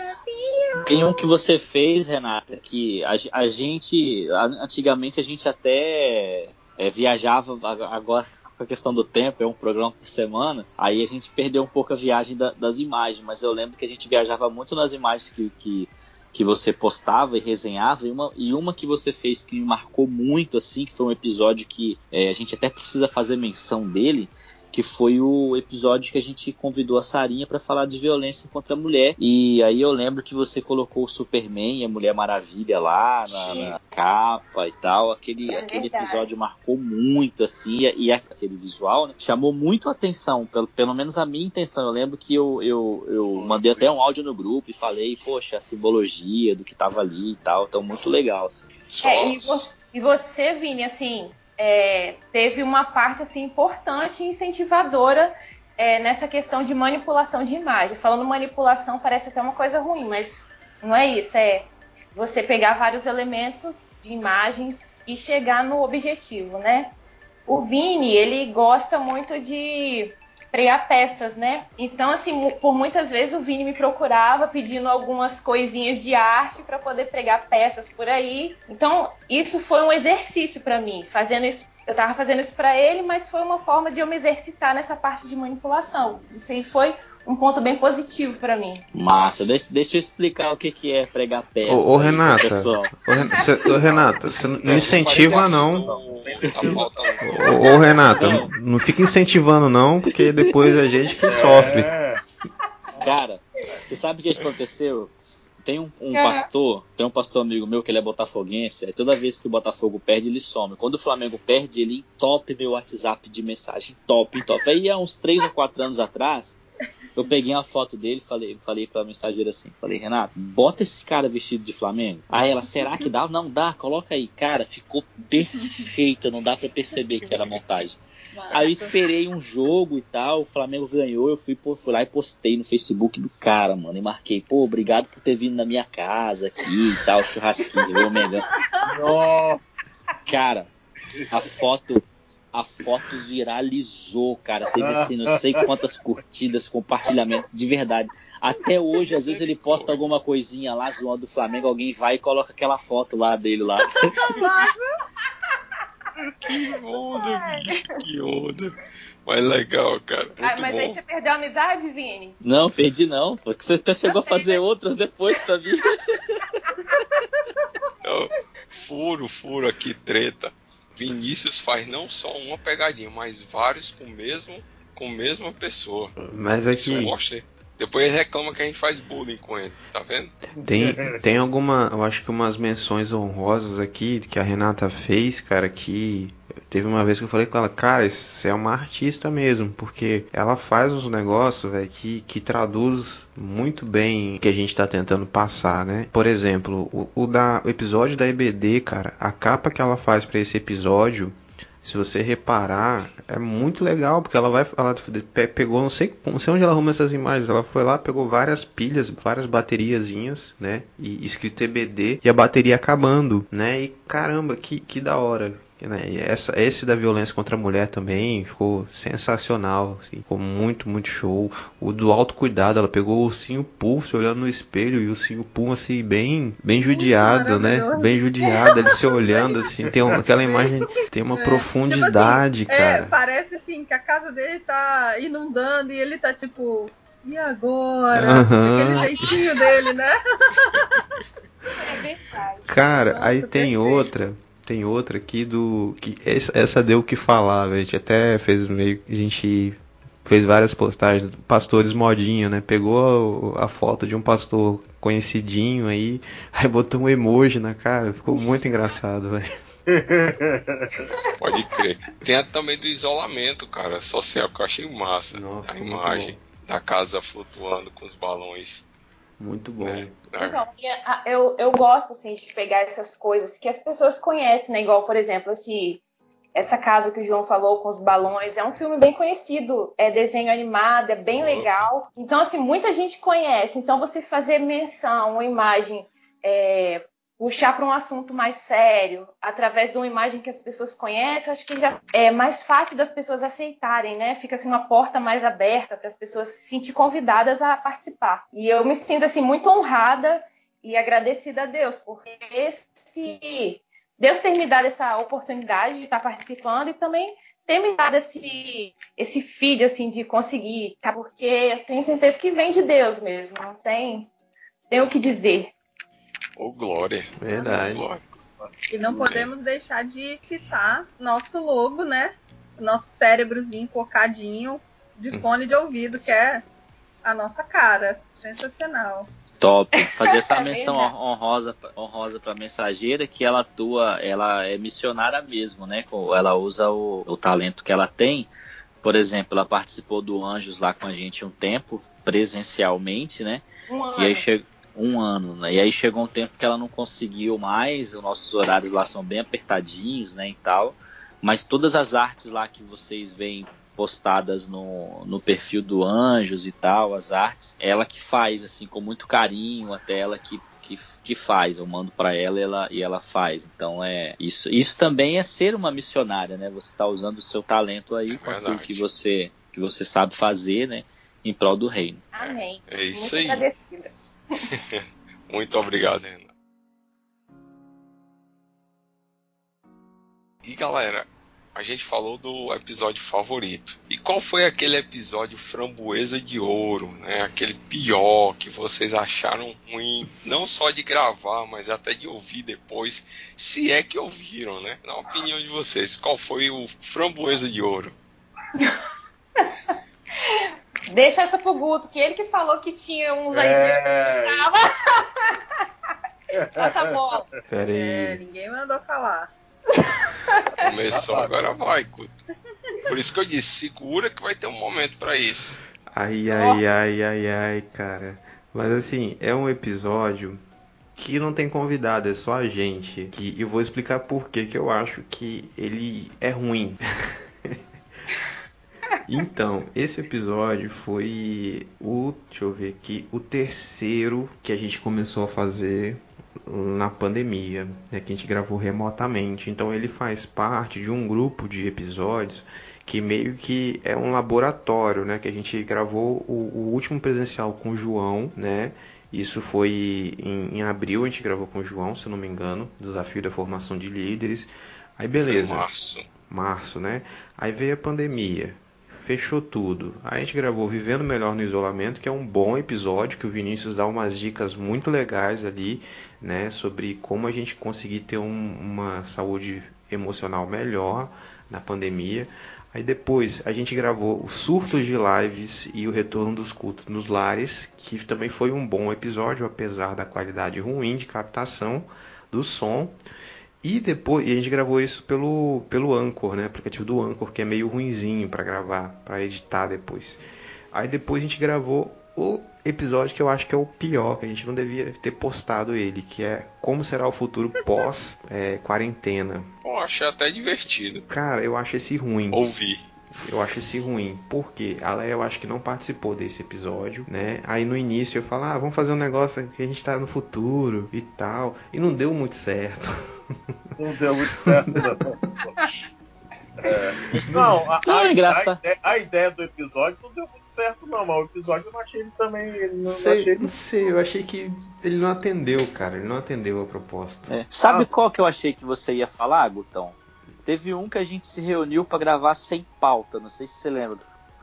Tem um que você fez, Renata, que a, a gente, antigamente a gente até é, viajava, agora com a questão do tempo, é um programa por semana, aí a gente perdeu um pouco a viagem da, das imagens, mas eu lembro que a gente viajava muito nas imagens que, que, que você postava e resenhava, e uma, e uma que você fez que me marcou muito, assim, que foi um episódio que é, a gente até precisa fazer menção dele, que foi o episódio que a gente convidou a Sarinha para falar de violência contra a mulher. E aí eu lembro que você colocou o Superman e a Mulher Maravilha lá na, na capa e tal. Aquele, é aquele episódio marcou muito, assim, e, e aquele visual, né, chamou muito a atenção, pelo, pelo menos a minha intenção. Eu lembro que eu, eu, eu mandei até um áudio no grupo e falei, poxa, a simbologia do que tava ali e tal. Então, muito legal, assim. É, e, vo- e você, Vini, assim... É, teve uma parte assim, importante e incentivadora é, nessa questão de manipulação de imagem. Falando manipulação parece até uma coisa ruim, mas não é isso. É você pegar vários elementos de imagens e chegar no objetivo, né? O Vini, ele gosta muito de pregar peças, né? Então, assim, por muitas vezes o Vini me procurava pedindo algumas coisinhas de arte para poder pregar peças por aí. Então, isso foi um exercício para mim. Fazendo isso, eu tava fazendo isso para ele, mas foi uma forma de eu me exercitar nessa parte de manipulação. Isso aí foi um ponto bem positivo para mim. Massa, deixa, deixa eu explicar o que, que é pregar peça. Ô, ô aí, Renata, pessoal. ô, Ren- cê- ô, Renata, você não incentiva não. Tá faltando. Ô, ô Renata, não fica incentivando não, porque depois a gente que sofre. É. Cara, você sabe o que aconteceu? Tem um, um pastor, tem um pastor amigo meu que ele é botafoguense, aí toda vez que o Botafogo perde, ele some. Quando o Flamengo perde, ele entope meu WhatsApp de mensagem, top, top. Aí há uns três ou quatro anos atrás, eu peguei uma foto dele e falei, falei pra mensageira assim, falei, Renato, bota esse cara vestido de Flamengo. Aí ela, será que dá? Não dá, coloca aí. Cara, ficou perfeito, não dá pra perceber que era montagem. Aí eu esperei um jogo e tal, o Flamengo ganhou, eu fui, fui lá e postei no Facebook do cara, mano, e marquei, pô, obrigado por ter vindo na minha casa aqui e tal, churrasquinho, viu, Mengão? Cara, a foto... A foto viralizou, cara. Teve assim, não sei quantas curtidas, compartilhamento, de verdade. Até hoje, às vezes ele posta alguma coisinha lá, zoando do Flamengo, alguém vai e coloca aquela foto lá dele lá. Que onda, bicho, que onda. Mas legal, cara. Muito Ah, mas bom. aí você perdeu a amizade, Vini? Não, perdi não, porque você até chegou a fazer outras depois pra mim. Então, furo, furo aqui, treta. Vinícius faz não só uma pegadinha, mas vários com o mesmo, com a mesma pessoa. Mas Isso aqui mostra. Depois ele reclama que a gente faz bullying com ele, tá vendo? tem, tem alguma, eu acho que umas menções honrosas aqui que a Renata fez, cara, que teve uma vez que eu falei com ela, cara, você é uma artista mesmo, porque ela faz uns negócios, velho, que, que traduz muito bem o que a gente tá tentando passar, né? Por exemplo, o, o, da, o episódio da E B D, cara, a capa que ela faz pra esse episódio, se você reparar, é muito legal, porque ela vai, ela pegou, não sei, não sei onde ela arruma essas imagens, ela foi lá, pegou várias pilhas, várias bateriazinhas, né, e escrito E B D, e a bateria acabando, né, e caramba, que, que da hora. Né? E essa, esse da violência contra a mulher também ficou sensacional, assim, ficou muito, muito show. O do autocuidado, ela pegou o ursinho Poo se olhando no espelho, e o ursinho Poo assim, bem, bem judiado, né? Bem judiado, ele se olhando assim, tem uma, aquela imagem tem uma É, profundidade, tipo assim, cara. É, parece assim que a casa dele tá inundando e ele tá tipo E agora? Uhum. Aquele jeitinho dele, né? É verdade. Cara, Nossa, aí tem perfeito. outra, tem outra aqui do que essa, essa deu o que falar, velho. A gente até fez meio, a gente fez várias postagens, pastores modinho, né? Pegou a, a foto de um pastor conhecidinho aí, aí botou um emoji na cara, ficou muito engraçado, velho. Pode crer. Tem a também do isolamento, cara, social, que eu achei massa. Nossa, a muito imagem da casa flutuando com os balões. Muito bom. Né? Então, e a- eu, eu gosto, assim, de pegar essas coisas que as pessoas conhecem, né? Igual, por exemplo, esse, essa casa que o João falou com os balões. É um filme bem conhecido, é desenho animado, é bem legal. Então, assim, muita gente conhece. Então, você fazer menção, uma imagem, é, puxar para um assunto mais sério, através de uma imagem que as pessoas conhecem, acho que já é mais fácil das pessoas aceitarem, né? Fica assim uma porta mais aberta para as pessoas se sentir convidadas a participar. E eu me sinto assim muito honrada e agradecida a Deus por esse Deus ter me dado essa oportunidade de estar participando e também ter me dado esse esse feed assim de conseguir, tá? Porque eu tenho certeza que vem de Deus mesmo, não tem tem o que dizer. Ô, glória. Verdade. Ô, glória. E não podemos deixar de citar nosso logo, né? Nosso cérebrozinho focadinho de fone de ouvido, que é a nossa cara. Sensacional. Top. Fazer essa É menção verdade. honrosa, honrosa para a mensageira, que ela atua, ela é missionária mesmo, né? Com- Ela usa o, o talento que ela tem. Por exemplo, ela participou do Anjos lá com a gente um tempo, presencialmente, né? Um ano. E aí chegou um ano, né? E aí chegou um tempo que ela não conseguiu mais, os nossos horários lá são bem apertadinhos, né, e tal. Mas todas as artes lá que vocês veem postadas no, no perfil do Anjos e tal, as artes, ela que faz, assim, com muito carinho, até ela que, que, que faz. Eu mando para ela, ela e ela faz. Então é isso. Isso também é ser uma missionária, né? Você tá usando o seu talento aí com aquilo Verdade. que você, que você sabe fazer, né? Em prol do reino. Amém. É isso Muito aí. agradecida. Muito obrigado, Renan. E galera, a gente falou do episódio favorito. E qual foi aquele episódio framboesa de ouro, né? Aquele pior que vocês acharam ruim, não só de gravar, mas até de ouvir depois, se é que ouviram, né? Na opinião de vocês, qual foi o framboesa de ouro? Deixa essa pro Guto, que ele que falou que tinha uns aí É, que passa a bola. Pera É, aí. ninguém mandou falar. Começou, agora vai, Guto. Por isso que eu disse, segura que vai ter um momento pra isso. Ai, ai, ai, ai, ai, cara. Mas assim, é um episódio que não tem convidado, é só a gente. Que eu vou explicar por que que eu acho que ele é ruim. Então, esse episódio foi o, deixa eu ver aqui, o terceiro que a gente começou a fazer na pandemia, né, que a gente gravou remotamente. Então ele faz parte de um grupo de episódios que meio que é um laboratório, né, que a gente gravou o, o último presencial com o João, né? Isso foi em, em abril, a gente gravou com o João, se eu não me engano, Desafio da Formação de Líderes. Aí beleza, Foi março. março, né? Aí veio a pandemia, fechou tudo. Aí a gente gravou Vivendo Melhor no Isolamento, que é um bom episódio, que o Vinícius dá umas dicas muito legais ali, né? Sobre como a gente conseguir ter um, uma saúde emocional melhor na pandemia. Aí depois a gente gravou o Surtos de Lives e o Retorno dos Cultos nos Lares, que também foi um bom episódio, apesar da qualidade ruim de captação do som. E depois, e a gente gravou isso pelo, pelo Anchor, né? Aplicativo do Anchor, que é meio ruinzinho para gravar, para editar depois. Aí depois a gente gravou o episódio que eu acho que é o pior, que a gente não devia ter postado ele, que é Como Será o Futuro Pós é, Quarentena. Pô, achei até divertido Cara, eu acho esse ruim. ouvir. Eu acho esse ruim. Por quê? A Leia eu acho que não participou desse episódio, né? Aí no início eu falo, ah, vamos fazer um negócio que a gente tá no futuro e tal. E não deu muito certo. não deu muito certo, não. É. Não, a, Não, a, é engraçado. a, ideia, a ideia do episódio não deu muito certo, não. Mas o episódio eu não achei ele também. Ele não, Sei, não achei ele... não sei, eu achei que ele não atendeu, cara. Ele não atendeu a proposta. É. Sabe Ah. qual que eu achei que você ia falar, Gutão? Teve um que a gente se reuniu pra gravar sem pauta, não sei se você lembra.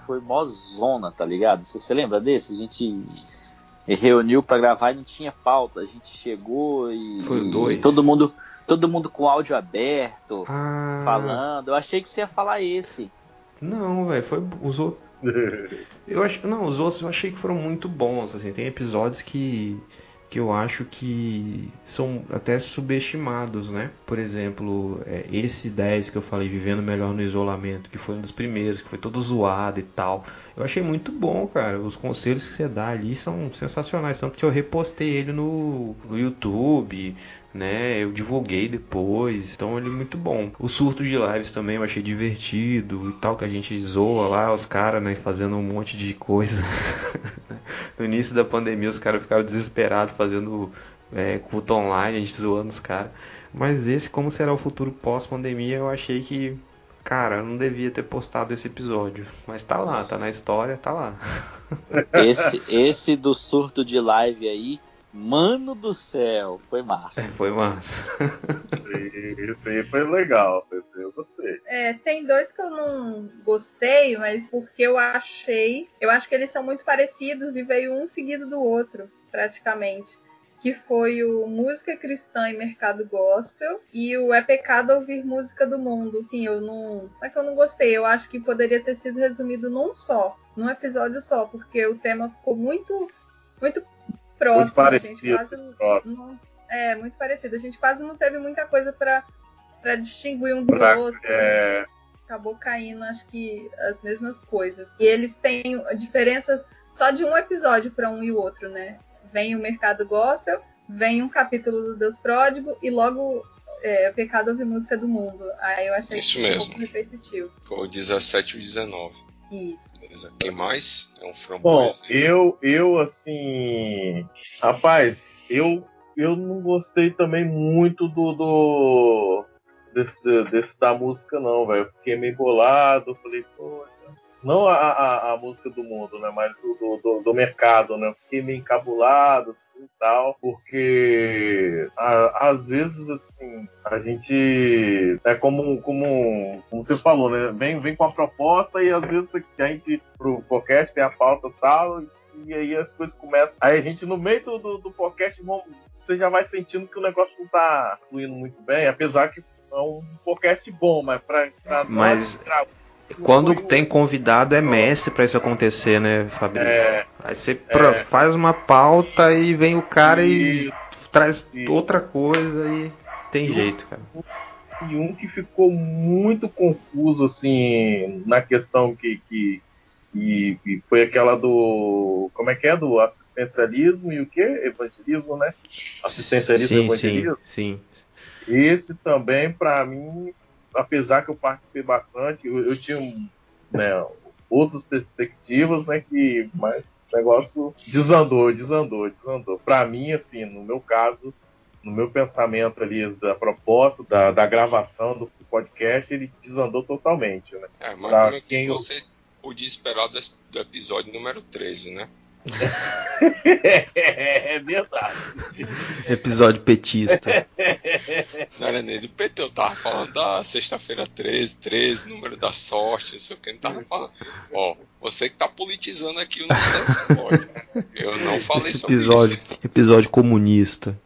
foi mó zona, tá ligado? Você se lembra desse? A gente reuniu pra gravar e não tinha pauta. A gente chegou e, Foi dois. e todo mundo, todo mundo com áudio aberto, Ah. falando. Eu achei que você ia falar esse. Não, velho, foi os outros. Eu acho, não, os outros eu achei que foram muito bons, assim, tem episódios que que eu acho que são até subestimados, né? Por exemplo, é, esse dez que eu falei, Vivendo Melhor no Isolamento, que foi um dos primeiros, que foi todo zoado e tal. Eu achei muito bom, cara. Os conselhos que você dá ali são sensacionais. Tanto que eu repostei ele no, no YouTube, né? Eu divulguei depois. Então ele é muito bom. O surto de lives também eu achei divertido e tal, que a gente zoa lá os caras, né? Fazendo um monte de coisa. No início da pandemia os caras ficaram desesperados fazendo é, culto online, a gente zoando os caras. Mas esse, como será o futuro pós-pandemia, eu achei que, cara, eu não devia ter postado esse episódio. Mas tá lá, tá na história, tá lá. Esse, esse do surto de live aí, mano do céu, foi massa. É, foi massa. Esse aí foi legal, esse eu gostei. É, tem dois que eu não gostei, mas porque eu achei, eu acho que eles são muito parecidos e veio um seguido do outro, praticamente. Que foi o Música Cristã e Mercado Gospel e o É Pecado Ouvir Música do Mundo. Sim, eu não, é que eu não gostei. Eu acho que poderia ter sido resumido num só, num episódio só, porque o tema ficou muito, muito próximo. Muito parecido. A gente quase, próximo. Não, é, muito parecido. A gente quase não teve muita coisa para para distinguir um do Pra, outro. é... Acabou caindo, acho que as mesmas coisas. E eles têm a diferença só de um episódio para um e o outro, né? Vem o Mercado Gospel, vem um capítulo do Deus Pródigo e logo é, Pecado Ouvir Música do Mundo. Aí eu achei Isso um mesmo. pouco repetitivo. Foi o dezessete e o dezenove. Isso. Beleza. Quem mais? É um Bom, framboesa. eu, eu assim... Rapaz, eu, eu não gostei também muito do... do... Desse, desse da música não, velho. Eu fiquei meio bolado, falei, poxa. Não a, a, a música do mundo, né? Mas do, do, do mercado, né? Eu fiquei meio encabulado, assim, e tal. Porque a, às vezes, assim, a gente é como, como, como você falou, né? Vem, vem com a proposta e às vezes a gente, pro podcast, tem a pauta e tal. E aí as coisas começam. Aí a gente, no meio do, do, do podcast, você já vai sentindo que o negócio não tá fluindo muito bem, apesar que é um podcast bom, mas pra, pra Mas nós, quando tem convidado é mestre pra isso acontecer, né, Fabrício? É, Aí você é. faz uma pauta e vem o cara e, e traz e- outra coisa e tem E- jeito, cara. e um que ficou muito confuso, assim, na questão que, que, que, que foi aquela do... Como é que é? Do assistencialismo e o quê? Evangelismo, né? Assistencialismo e Sim, evangelismo. sim, sim. Esse também, para mim, apesar que eu participei bastante, eu, eu tinha né, outras perspectivas, né, que, mas o negócio desandou, desandou, desandou. Para mim, assim, no meu caso, no meu pensamento ali da proposta, da, da gravação do podcast, ele desandou totalmente, né? É, mas Pra também quem eu- você podia esperar desse- do episódio número treze, né? É verdade. Episódio petista. Não era nem do P T, eu tava falando da sexta-feira treze, treze, número da sorte, não sei o que, não tava falando. Ó, você que tá politizando aqui o nosso episódio. Eu não falei Esse sobre episódio, isso. episódio comunista.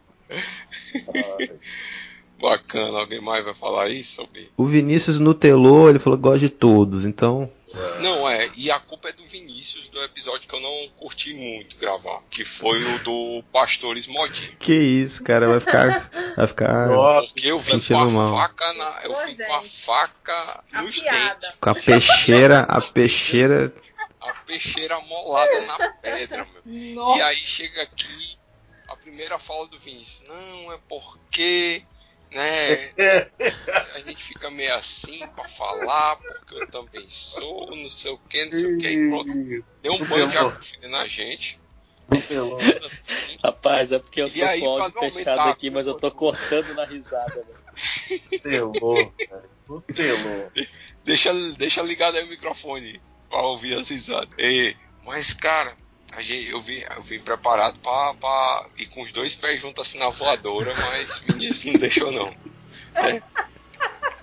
Bacana, alguém mais vai falar aí sobre... O Vinícius nutelou, ele falou que gosta de todos, então... Não, é, e a culpa é do Vinícius, do episódio que eu não curti muito gravar, que foi o do Pastores Modinho. Que isso, cara, vai ficar... Vai ficar Nossa, Porque eu vim com Sentindo a mal. faca na, eu vim com a faca nos Afiada. dentes, com a peixeira, a peixeira... a peixeira molada na pedra, meu. E Nossa. aí chega aqui a primeira fala do Vinícius, não, é porque, né, a gente fica meio assim pra falar, porque eu também sou, não sei o que, não sei o que, e pronto, deu um banho de agulha na gente. Assim, Rapaz, é porque eu E tô aí, com o áudio pra não fechado aumentar- aqui, mas eu tô cortando na risada, velho. Telou, cara. O telou. deixa, deixa ligado aí o microfone pra ouvir as risadas. E, mas, cara, a gente, eu, vim, eu vim preparado pra, pra ir com os dois pés juntos assim na voadora, mas Vinícius não deixou, não.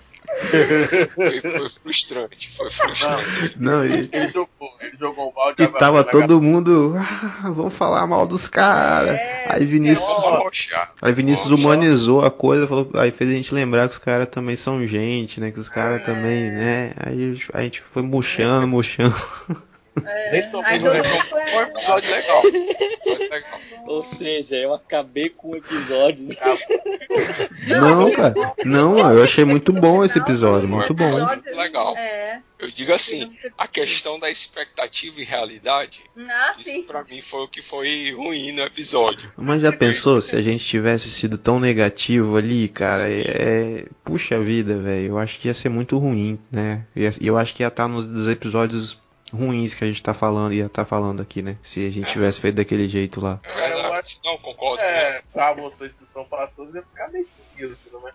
Foi, foi frustrante, foi frustrante. Não, e, Ele jogou, ele jogou mal de e água tava fria na todo mundo, ah, vamos falar mal dos caras. É, Aí Vinícius, Vamos arrochar. aí Vinícius Vamos humanizou a coisa, falou, aí fez a gente lembrar que os caras também são gente, né? Que os caras É. também, né? Aí a gente foi murchando, murchando. É. Nem tomei Aí no todo resto. mundo Foi um foi- episódio legal. Episódio legal. Ou seja, eu acabei com o episódio. Não, cara. Não, eu achei muito bom esse episódio, muito bom. Muito legal. É. Eu digo assim, a questão da expectativa e realidade, Ah, isso sim. pra mim foi o que foi ruim no episódio. Mas já pensou se a gente tivesse sido tão negativo ali, cara? É, puxa vida, velho. Eu acho que ia ser muito ruim, né? E eu acho que ia estar nos dos episódios ruins que a gente tá falando, ia estar falando aqui, né? Se a gente tivesse feito daquele jeito lá. É Eu verdade. acho- Não, concordo com É, você. pra vocês que são pastores, ia ficar meio sinistro, não é?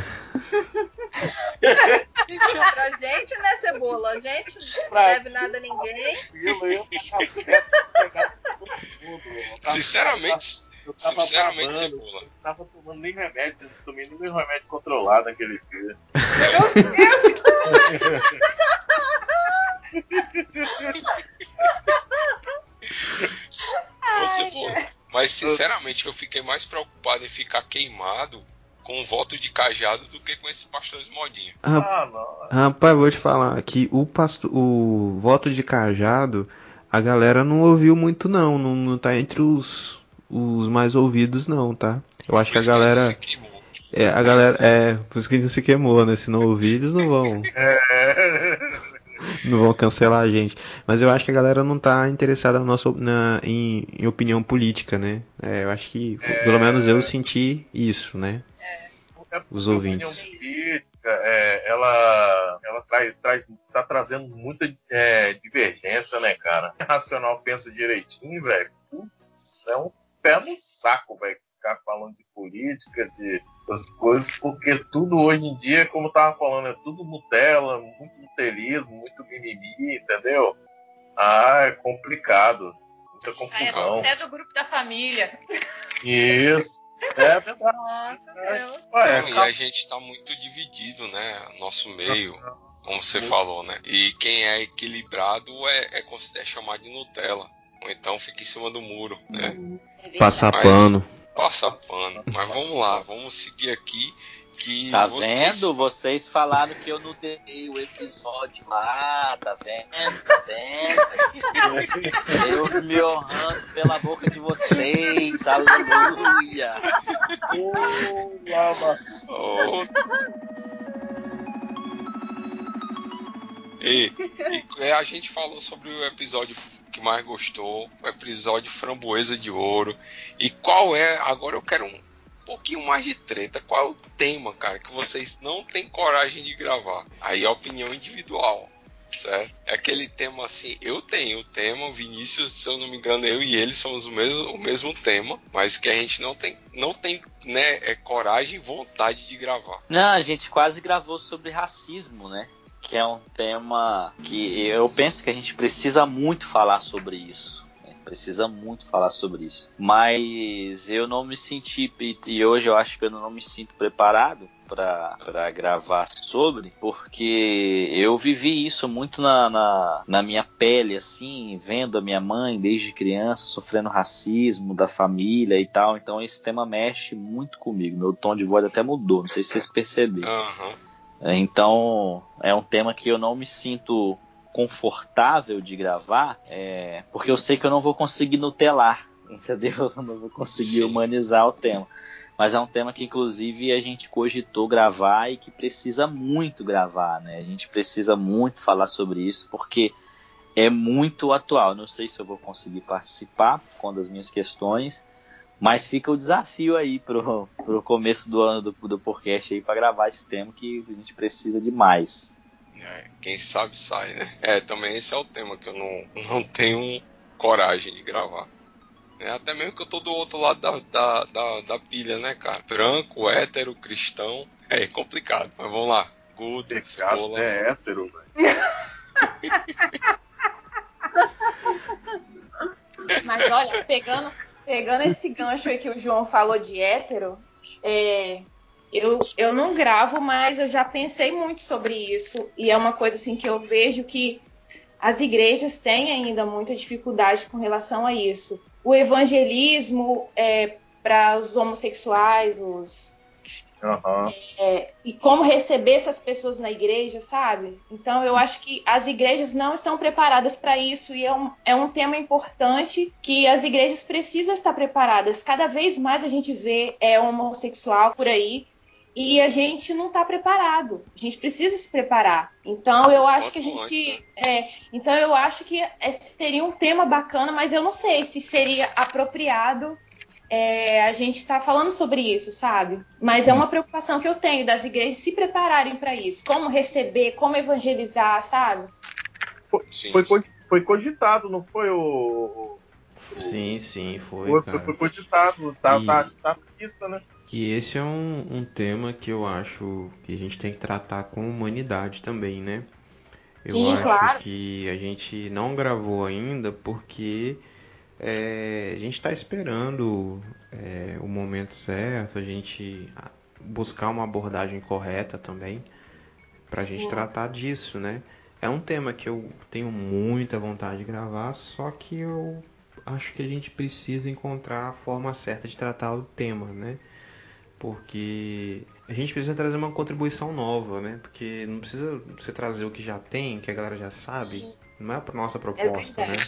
Pra gente, né, Cebola? A gente não Pra- deve nada a ninguém. Tranquilo, eu tava quieto, pegar todo mundo. Eu tava- Sinceramente, eu tava sinceramente, babando, Cebola. eu tava tomando nem remédio, não tomei nem meu remédio controlado naquele dia. Você foi. Mas sinceramente eu fiquei mais preocupado em ficar queimado com o voto de cajado do que com esse pastor modinho. Ah, não. Rapaz, vou te falar que o, pasto, o voto de cajado, a galera não ouviu muito não, não, não tá entre os, os mais ouvidos não, tá? Eu acho que a Por isso galera... ele se queimou. É, a galera... É, por isso que ele se queimou, né? Se não ouvir, eles não vão... Não vão cancelar a gente. Mas eu acho que a galera não tá interessada na nossa, na, em, em opinião política, né? É, eu acho que, pelo menos eu senti isso, né? É Os porque a ouvintes. opinião política, é, ela, ela traz, traz, tá trazendo muita é, divergência, né, cara? O Racional pensa direitinho, velho. Putz, é um pé no saco, velho. Ficar falando de política, de as coisas, porque tudo hoje em dia, como eu tava falando, é tudo Nutella, muito nutelismo, muito mimimi, entendeu? Ah, é complicado. Muita É, confusão. até do grupo da família. Isso. É verdade. Nossa, Deus. Ué, Não, e a gente tá muito dividido, né? Nosso meio, como você falou, né? E quem é equilibrado é, é, consider- é chamado de Nutella. Ou então fica em cima do muro, né? Passar Mas- pano. Passa pano. Mas vamos lá, vamos seguir aqui. Que Tá vocês... vendo? Vocês falaram que eu não dei o episódio lá, tá vendo? Tá vendo? Deus me honrando pela boca de vocês, aleluia! Oh. E, e a gente falou sobre o episódio que mais gostou, o episódio Framboesa de Ouro. E qual é, agora eu quero um pouquinho mais de treta, qual é o tema, cara, que vocês não têm coragem de gravar? Aí a opinião individual, certo? É aquele tema assim, eu tenho o tema, o Vinícius, se eu não me engano, eu e ele somos o mesmo, o mesmo tema, mas que a gente não tem, não tem né, é, coragem e vontade de gravar. Não, a gente quase gravou sobre racismo, né? Que é um tema que eu penso que a gente precisa muito falar sobre isso. Né? Precisa muito falar sobre isso. Mas eu não me senti, e hoje eu acho que eu não me sinto preparado para gravar sobre, porque eu vivi isso muito na, na, na minha pele, assim, vendo a minha mãe desde criança sofrendo racismo da família e tal. Então esse tema mexe muito comigo. Meu tom de voz até mudou, não sei se vocês perceberam. Aham. Então, é um tema que eu não me sinto confortável de gravar, é, porque eu sei que eu não vou conseguir nutelar, entendeu? Eu não vou conseguir Sim. humanizar o tema. Mas é um tema que, inclusive, a gente cogitou gravar e que precisa muito gravar, né? A gente precisa muito falar sobre isso, porque é muito atual. Não sei se eu vou conseguir participar por conta das minhas questões, mas fica o desafio aí pro, pro começo do ano do, do podcast aí para gravar esse tema que a gente precisa de mais. É, quem sabe sai, né? É, também esse é o tema que eu não, não tenho coragem de gravar. É, até mesmo que eu tô do outro lado da, da, da, da pilha, né, cara? Branco, hétero, cristão. É complicado, mas vamos lá. Guto, Pecado Cebola. é hétero, velho. Mas olha, pegando, pegando esse gancho aí que o João falou de hétero, é, Eu, eu não gravo, mas eu já pensei muito sobre isso. E é uma coisa assim que eu vejo que as igrejas têm ainda muita dificuldade com relação a isso. O evangelismo é, para os homossexuais, os, Uhum. é, e como receber essas pessoas na igreja, sabe? Então eu acho que as igrejas não estão preparadas para isso e é um, é um tema importante que as igrejas precisam estar preparadas. Cada vez mais a gente vê é, homossexual por aí. E a gente não está preparado. A gente precisa se preparar. Então eu acho que a gente se, é, então eu acho que seria um tema bacana, mas eu não sei se seria apropriado é, a gente estar tá falando sobre isso, sabe? Mas é uma preocupação que eu tenho das igrejas se prepararem para isso. Como receber, como evangelizar, sabe? Foi, foi, foi cogitado, não foi o. Sim, sim, foi. Foi, cara. foi cogitado, tá, e... tá, tá na pista, né? E esse é um, um tema que eu acho que a gente tem que tratar com humanidade também, né? Eu Sim, acho claro. que a gente não gravou ainda porque é, a gente está esperando é, o momento certo, a gente buscar uma abordagem correta também para a gente tratar disso, né? É um tema que eu tenho muita vontade de gravar, só que eu acho que a gente precisa encontrar a forma certa de tratar o tema, né? Porque a gente precisa trazer uma contribuição nova, né? Porque não precisa você trazer o que já tem, que a galera já sabe. Não é a nossa proposta, é né?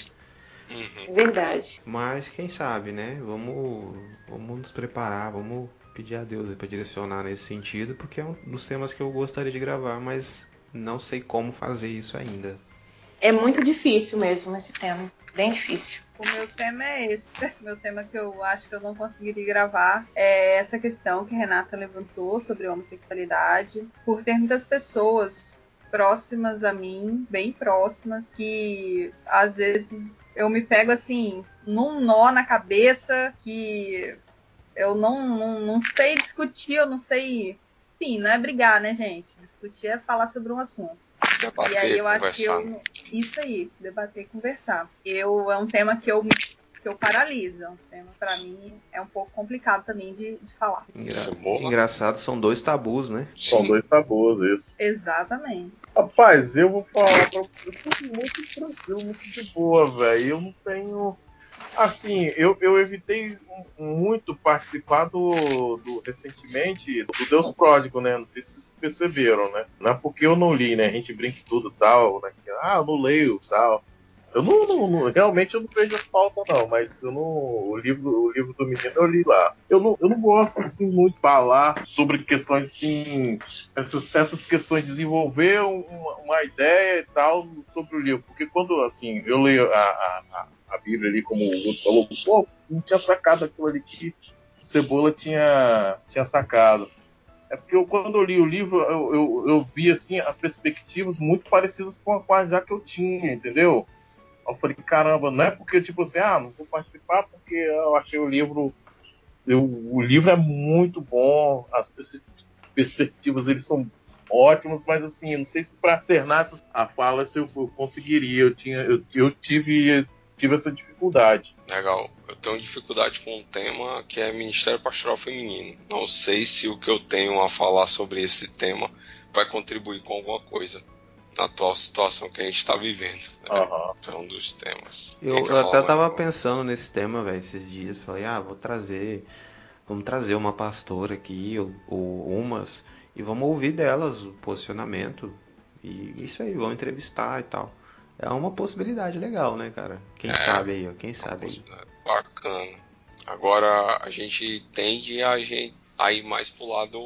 É verdade. Mas quem sabe, né? Vamos, vamos nos preparar, vamos pedir a Deus para direcionar nesse sentido, porque é um dos temas que eu gostaria de gravar, mas não sei como fazer isso ainda. É muito difícil mesmo esse tema, bem difícil. O meu tema é esse. O meu tema que eu acho que eu não conseguiria gravar é essa questão que a Renata levantou sobre homossexualidade. Por ter muitas pessoas próximas a mim, bem próximas, que às vezes eu me pego assim, num nó na cabeça que eu não, não, não sei discutir, eu não sei. Sim, não é brigar, né, gente? Discutir é falar sobre um assunto. Debater, e aí eu conversar. acho que eu, isso aí, debater e conversar. Eu, é um tema que eu, que eu paraliso. É um tema, pra mim, é um pouco complicado também de, de falar. Engra... Engraçado, são dois tabus, né? São dois tabus, isso. Exatamente. Rapaz, eu vou falar pra você, eu tô muito tranquilo, muito de boa, velho. Eu não tenho... Assim, eu, eu evitei muito participar do, do recentemente do Deus Pródigo, né? Não sei se vocês perceberam, né? Não é porque eu não li, né? A gente brinca tudo e tal, né? Ah, eu não leio e tal. Eu não, não, não, realmente eu não vejo as faltas, não, mas eu não, o, livro, o livro do menino eu li lá. Eu não, eu não gosto, assim, muito de falar sobre questões, assim, essas, essas questões, desenvolver uma, uma ideia e tal sobre o livro, porque quando, assim, eu leio a, a, a a Bíblia ali, como o Guto falou, pô, não tinha sacado aquilo ali que Cebola tinha, tinha sacado. É porque eu, quando eu li o livro, eu, eu, eu vi, assim, as perspectivas muito parecidas com a, com a já que eu tinha, entendeu? Eu falei, caramba, não é porque, tipo assim, ah, não vou participar porque eu achei o livro, eu, o livro é muito bom, as perspectivas, eles são ótimas, mas assim, eu não sei se para ternar a fala se eu conseguiria, eu, tinha, eu, eu tive... tive essa dificuldade. Legal. Eu tenho dificuldade com um tema que é Ministério Pastoral Feminino. Não sei se o que eu tenho a falar sobre esse tema vai contribuir com alguma coisa na atual situação que a gente está vivendo. Né? Uhum. É um dos temas. Eu, eu até tava pensando nesse tema, velho, esses dias. Falei, ah, vou trazer, vamos trazer uma pastora aqui, ou, ou umas, e vamos ouvir delas o posicionamento. E isso aí, vamos entrevistar e tal. É uma possibilidade legal, né, cara? Quem é, sabe aí, ó. Quem sabe aí. Bacana. Agora, a gente tende a, gente, a ir mais pro lado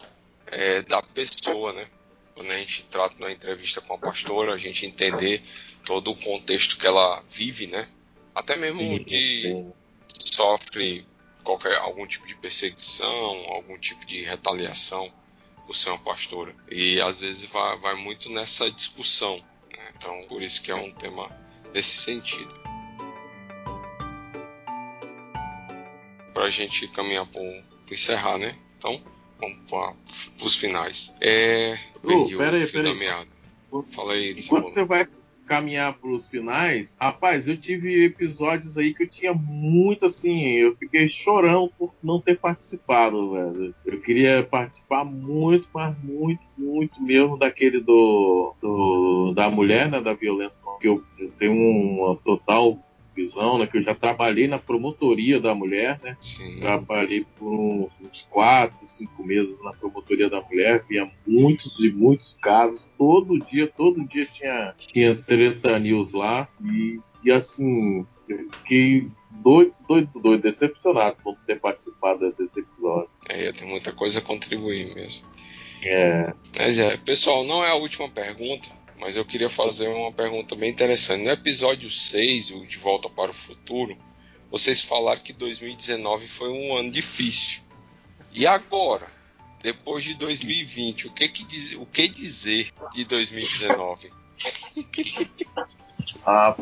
é, da pessoa, né? Quando a gente trata uma entrevista com a pastora, a gente entender todo o contexto que ela vive, né? Até mesmo sim, que sim. sofre qualquer, algum tipo de perseguição, algum tipo de retaliação por ser uma pastora. E às vezes vai, vai muito nessa discussão. Então, por isso que é um tema nesse sentido. Para a gente caminhar para encerrar, né? Então, vamos para os finais. É... Oh, pera aí, pera aí. Fala aí. Enquanto você vai caminhar pros finais, rapaz, eu tive episódios aí que eu tinha muito, assim, eu fiquei chorando por não ter participado, velho. Eu queria participar muito, mas muito, muito mesmo daquele do, do da mulher, né, da violência, que eu, eu tenho uma total visão, né, que eu já trabalhei na promotoria da mulher, né? Sim. Trabalhei por uns quatro, cinco meses na promotoria da mulher, via muitos e muitos casos, todo dia, todo dia tinha, tinha treta news lá, e, e assim, eu fiquei doido, doido, doido, decepcionado por ter participado desse episódio. É, tem muita coisa a contribuir mesmo. É. Mas é, pessoal, não é a última pergunta, mas eu queria fazer uma pergunta bem interessante. No episódio seis, o De Volta para o Futuro, vocês falaram que dois mil e dezenove foi um ano difícil. E agora, depois de dois mil e vinte, o que, que, diz, o que dizer de dois mil e dezenove? Ah.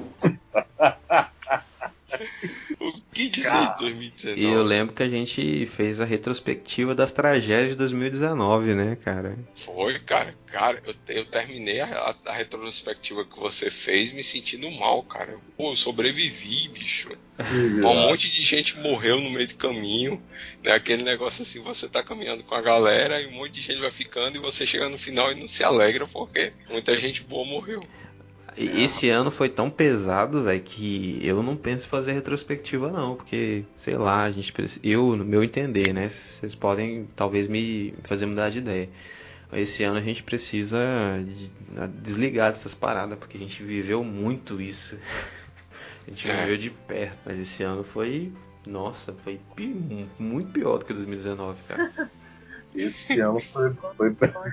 O que dizer de dois mil e dezenove? E eu lembro que a gente fez a retrospectiva das tragédias de dois mil e dezenove, né, cara? Foi, cara. Cara, eu, eu terminei a, a retrospectiva que você fez me sentindo mal, cara. Pô, eu sobrevivi, bicho. Um monte de gente morreu no meio do caminho, né? Aquele negócio assim, você tá caminhando com a galera e um monte de gente vai ficando e você chega no final e não se alegra porque muita gente boa morreu. Esse ano foi tão pesado, velho, que eu não penso em fazer retrospectiva não, porque, sei lá, a gente precisa, eu, no meu entender, né, vocês podem talvez me fazer mudar de ideia. Esse ano a gente precisa de, desligar dessas paradas, porque a gente viveu muito isso. A gente viveu de perto, mas esse ano foi, nossa, foi pi, muito pior do que dois mil e dezenove, cara. Esse ano foi... foi...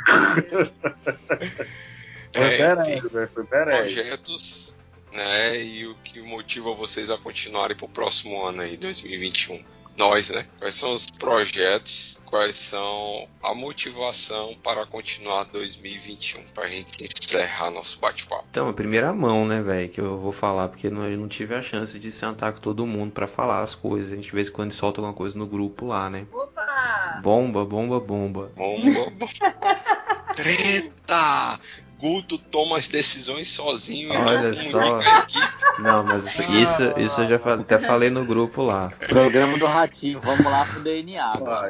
É, é, foi projetos, né, e o que motiva vocês a continuarem para o próximo ano aí, dois mil e vinte e um. Nós, né? Quais são os projetos, quais são a motivação para continuar dois mil e vinte e um, para a gente encerrar nosso bate-papo. Então, a primeira mão, né, velho, que eu vou falar, porque não, eu não tive a chance de sentar com todo mundo para falar as coisas. A gente de vez em quando solta alguma coisa no grupo lá, né? Opa! Bomba, bomba, bomba. Bomba, bomba. Treta! Guto toma as decisões sozinho. Olha só. Não, mas isso, isso, isso eu já falei, até falei no grupo lá. Programa do Ratinho, vamos lá pro D N A. Agora.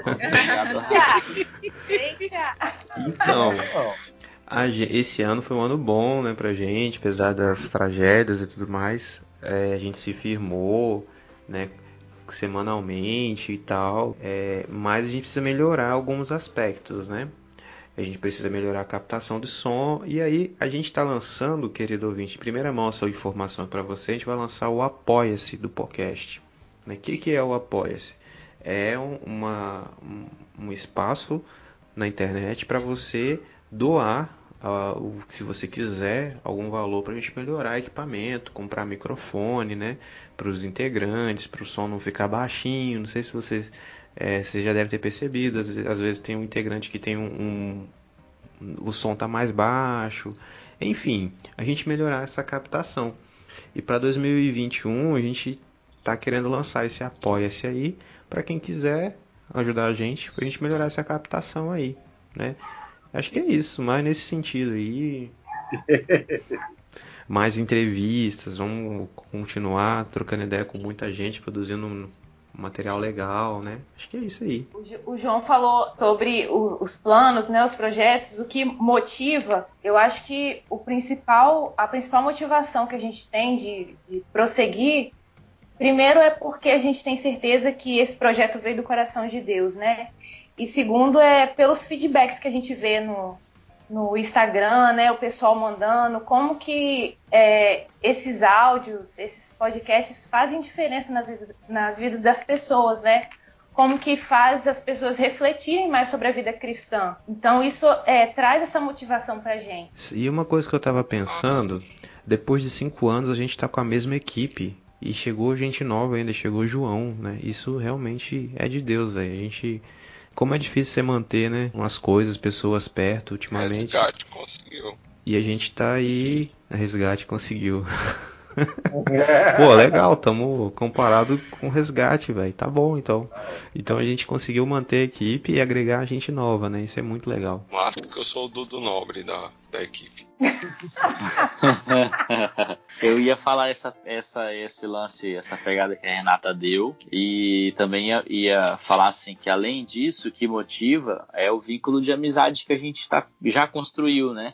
Então, a, esse ano foi um ano bom, né, pra gente, apesar das tragédias e tudo mais. É, a gente se firmou, né, semanalmente e tal. É, mas a gente precisa melhorar alguns aspectos, né? A gente precisa melhorar a captação de som. E aí a gente está lançando, querido ouvinte, em primeira mão essa informação para você. A gente vai lançar o Apoia-se do podcast. O né? que, que é o Apoia-se? É um, uma, um, um espaço na internet para você doar, uh, o, se você quiser, algum valor para a gente melhorar equipamento, comprar microfone, né? Para os integrantes, para o som não ficar baixinho. Não sei se vocês... É, você já deve ter percebido, às vezes, às vezes tem um integrante que tem um, um... o som tá mais baixo. Enfim, a gente melhorar essa captação. E para dois mil e vinte e um a gente tá querendo lançar esse Apoia-se aí, para quem quiser ajudar a gente, pra gente melhorar essa captação aí, né? Acho que é isso, mas nesse sentido aí... mais entrevistas, vamos continuar trocando ideia com muita gente, produzindo um material legal, né? Acho que é isso aí. O João falou sobre o, os planos, né, os projetos, o que motiva. Eu acho que o principal, a principal motivação que a gente tem de, de prosseguir, primeiro é porque a gente tem certeza que esse projeto veio do coração de Deus, né? E segundo é pelos feedbacks que a gente vê no, no Instagram, né, o pessoal mandando, como que é, esses áudios, esses podcasts fazem diferença nas, nas vidas das pessoas, né? Como que faz as pessoas refletirem mais sobre a vida cristã. Então isso é, traz essa motivação pra gente. E uma coisa que eu tava pensando, depois de cinco anos a gente tá com a mesma equipe e chegou gente nova ainda, chegou o João, né? Isso realmente é de Deus, velho. A gente... Como é difícil você manter, né, umas coisas, pessoas perto ultimamente. Resgate conseguiu. E a gente tá aí... A Resgate conseguiu. Pô, legal, tamo comparado com o resgate, velho. Tá bom, então. Então a gente conseguiu manter a equipe e agregar gente nova, né? Isso é muito legal. Massa que eu sou o Dudu Nobre da, da equipe. Eu ia falar essa, essa, esse lance, essa pegada que a Renata deu, e também ia, ia falar assim que além disso, o que motiva é o vínculo de amizade que a gente tá, já construiu, né?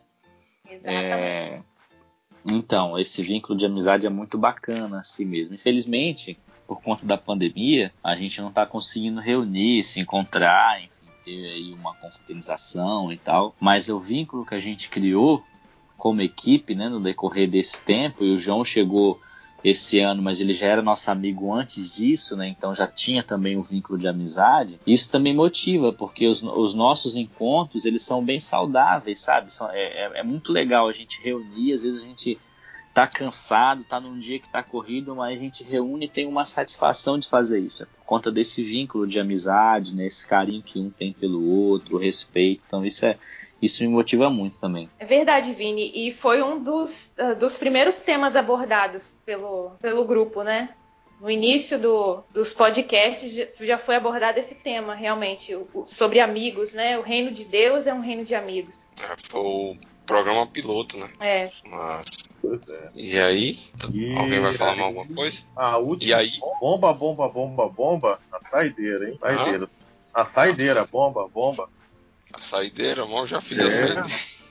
É, então, esse vínculo de amizade é muito bacana assim mesmo. Infelizmente, por conta da pandemia, a gente não está conseguindo reunir, se encontrar, enfim, ter aí uma confraternização e tal, mas o vínculo que a gente criou como equipe, né, no decorrer desse tempo, e o João chegou esse ano, mas ele já era nosso amigo antes disso, né, então já tinha também um vínculo de amizade. Isso também motiva, porque os, os nossos encontros, eles são bem saudáveis, sabe? São, é, é muito legal a gente reunir, às vezes a gente tá cansado, tá num dia que tá corrido, mas a gente reúne e tem uma satisfação de fazer isso. É por conta desse vínculo de amizade, né, esse carinho que um tem pelo outro, o respeito. Então isso é Isso me motiva muito também. É verdade, Vini. E foi um dos, uh, dos primeiros temas abordados pelo, pelo grupo, né? No início do, dos podcasts já foi abordado esse tema, realmente, o, o, sobre amigos, né? O reino de Deus é um reino de amigos. É, foi o programa piloto, né? É. Mas... Pois é. E aí? E Alguém vai falar aí, mais alguma coisa? A última E aí? bomba, bomba, bomba, bomba, a saideira, hein? Saideira. Ah? A saideira, bomba, bomba. A saideira, mal, já fiz É. a saideira.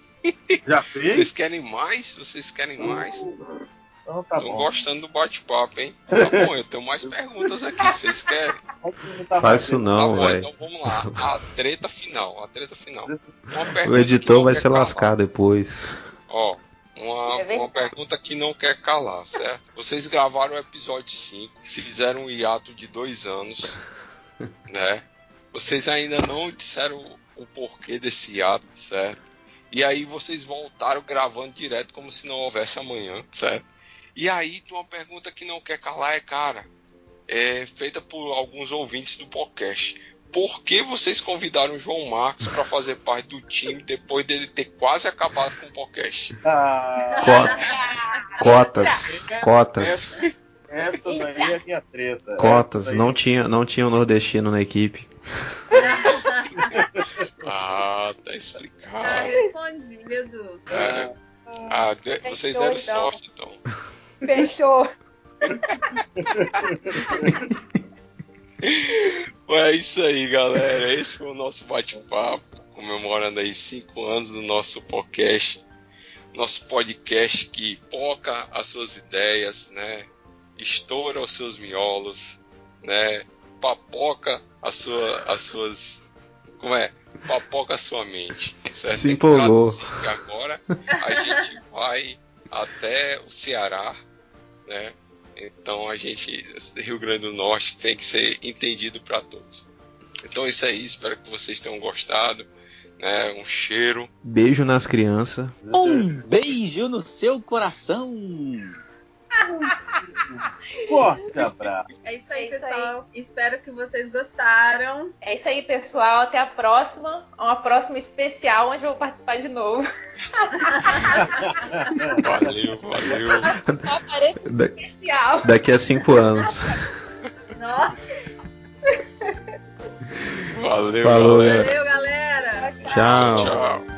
Já fez? Vocês querem mais? Vocês querem mais? Então tá Tô bom. gostando do bate-papo, hein? Tá bom, eu tenho mais perguntas aqui. Vocês querem? Faz isso Tá não, bom, velho. então vamos lá. A treta final. A treta final. Uma O pergunta que editor não vai quer se calar. lascar depois. Ó, uma, É verdade. uma pergunta que não quer calar, certo? Vocês gravaram o episódio cinco, fizeram um hiato de dois anos, né? Vocês ainda não disseram o porquê desse hiato, certo? E aí vocês voltaram gravando direto como se não houvesse amanhã, certo? E aí tem uma pergunta que não quer calar, é, cara, é feita por alguns ouvintes do podcast. Por que vocês convidaram o João Marcos para fazer parte do time depois dele ter quase acabado com o podcast? Ah, Co- Cotas, cotas, essa daí é a minha treta. cotas. Essa daí- Não tinha, não tinha um nordestino na equipe. Ah, tá Já explicado. respondido. É. Ah, de- vocês deram sorte, então. Fechou. Bom, é isso aí, galera. Esse foi o nosso bate-papo, comemorando aí cinco anos do nosso podcast. Nosso podcast que poca as suas ideias, né? Estoura os seus miolos, né? Papoca a sua, as suas... Como é? Papoca a sua mente. Certo? Se Tem que empolgou. traduzir que agora a gente vai até o Ceará, né? Então a gente, Rio Grande do Norte, tem que ser entendido para todos. Então é isso aí, espero que vocês tenham gostado, né? Um cheiro. Beijo nas crianças. Um beijo no seu coração. Forte abraço. É isso aí, É isso pessoal. Espero que vocês gostaram. É isso aí, pessoal. Até a próxima. Uma próxima especial, onde eu vou participar de novo. Valeu, valeu. Só aparece Da- especial. Daqui a cinco anos. Nossa, Valeu, Falou, galera. valeu, galera. Tchau. Tchau.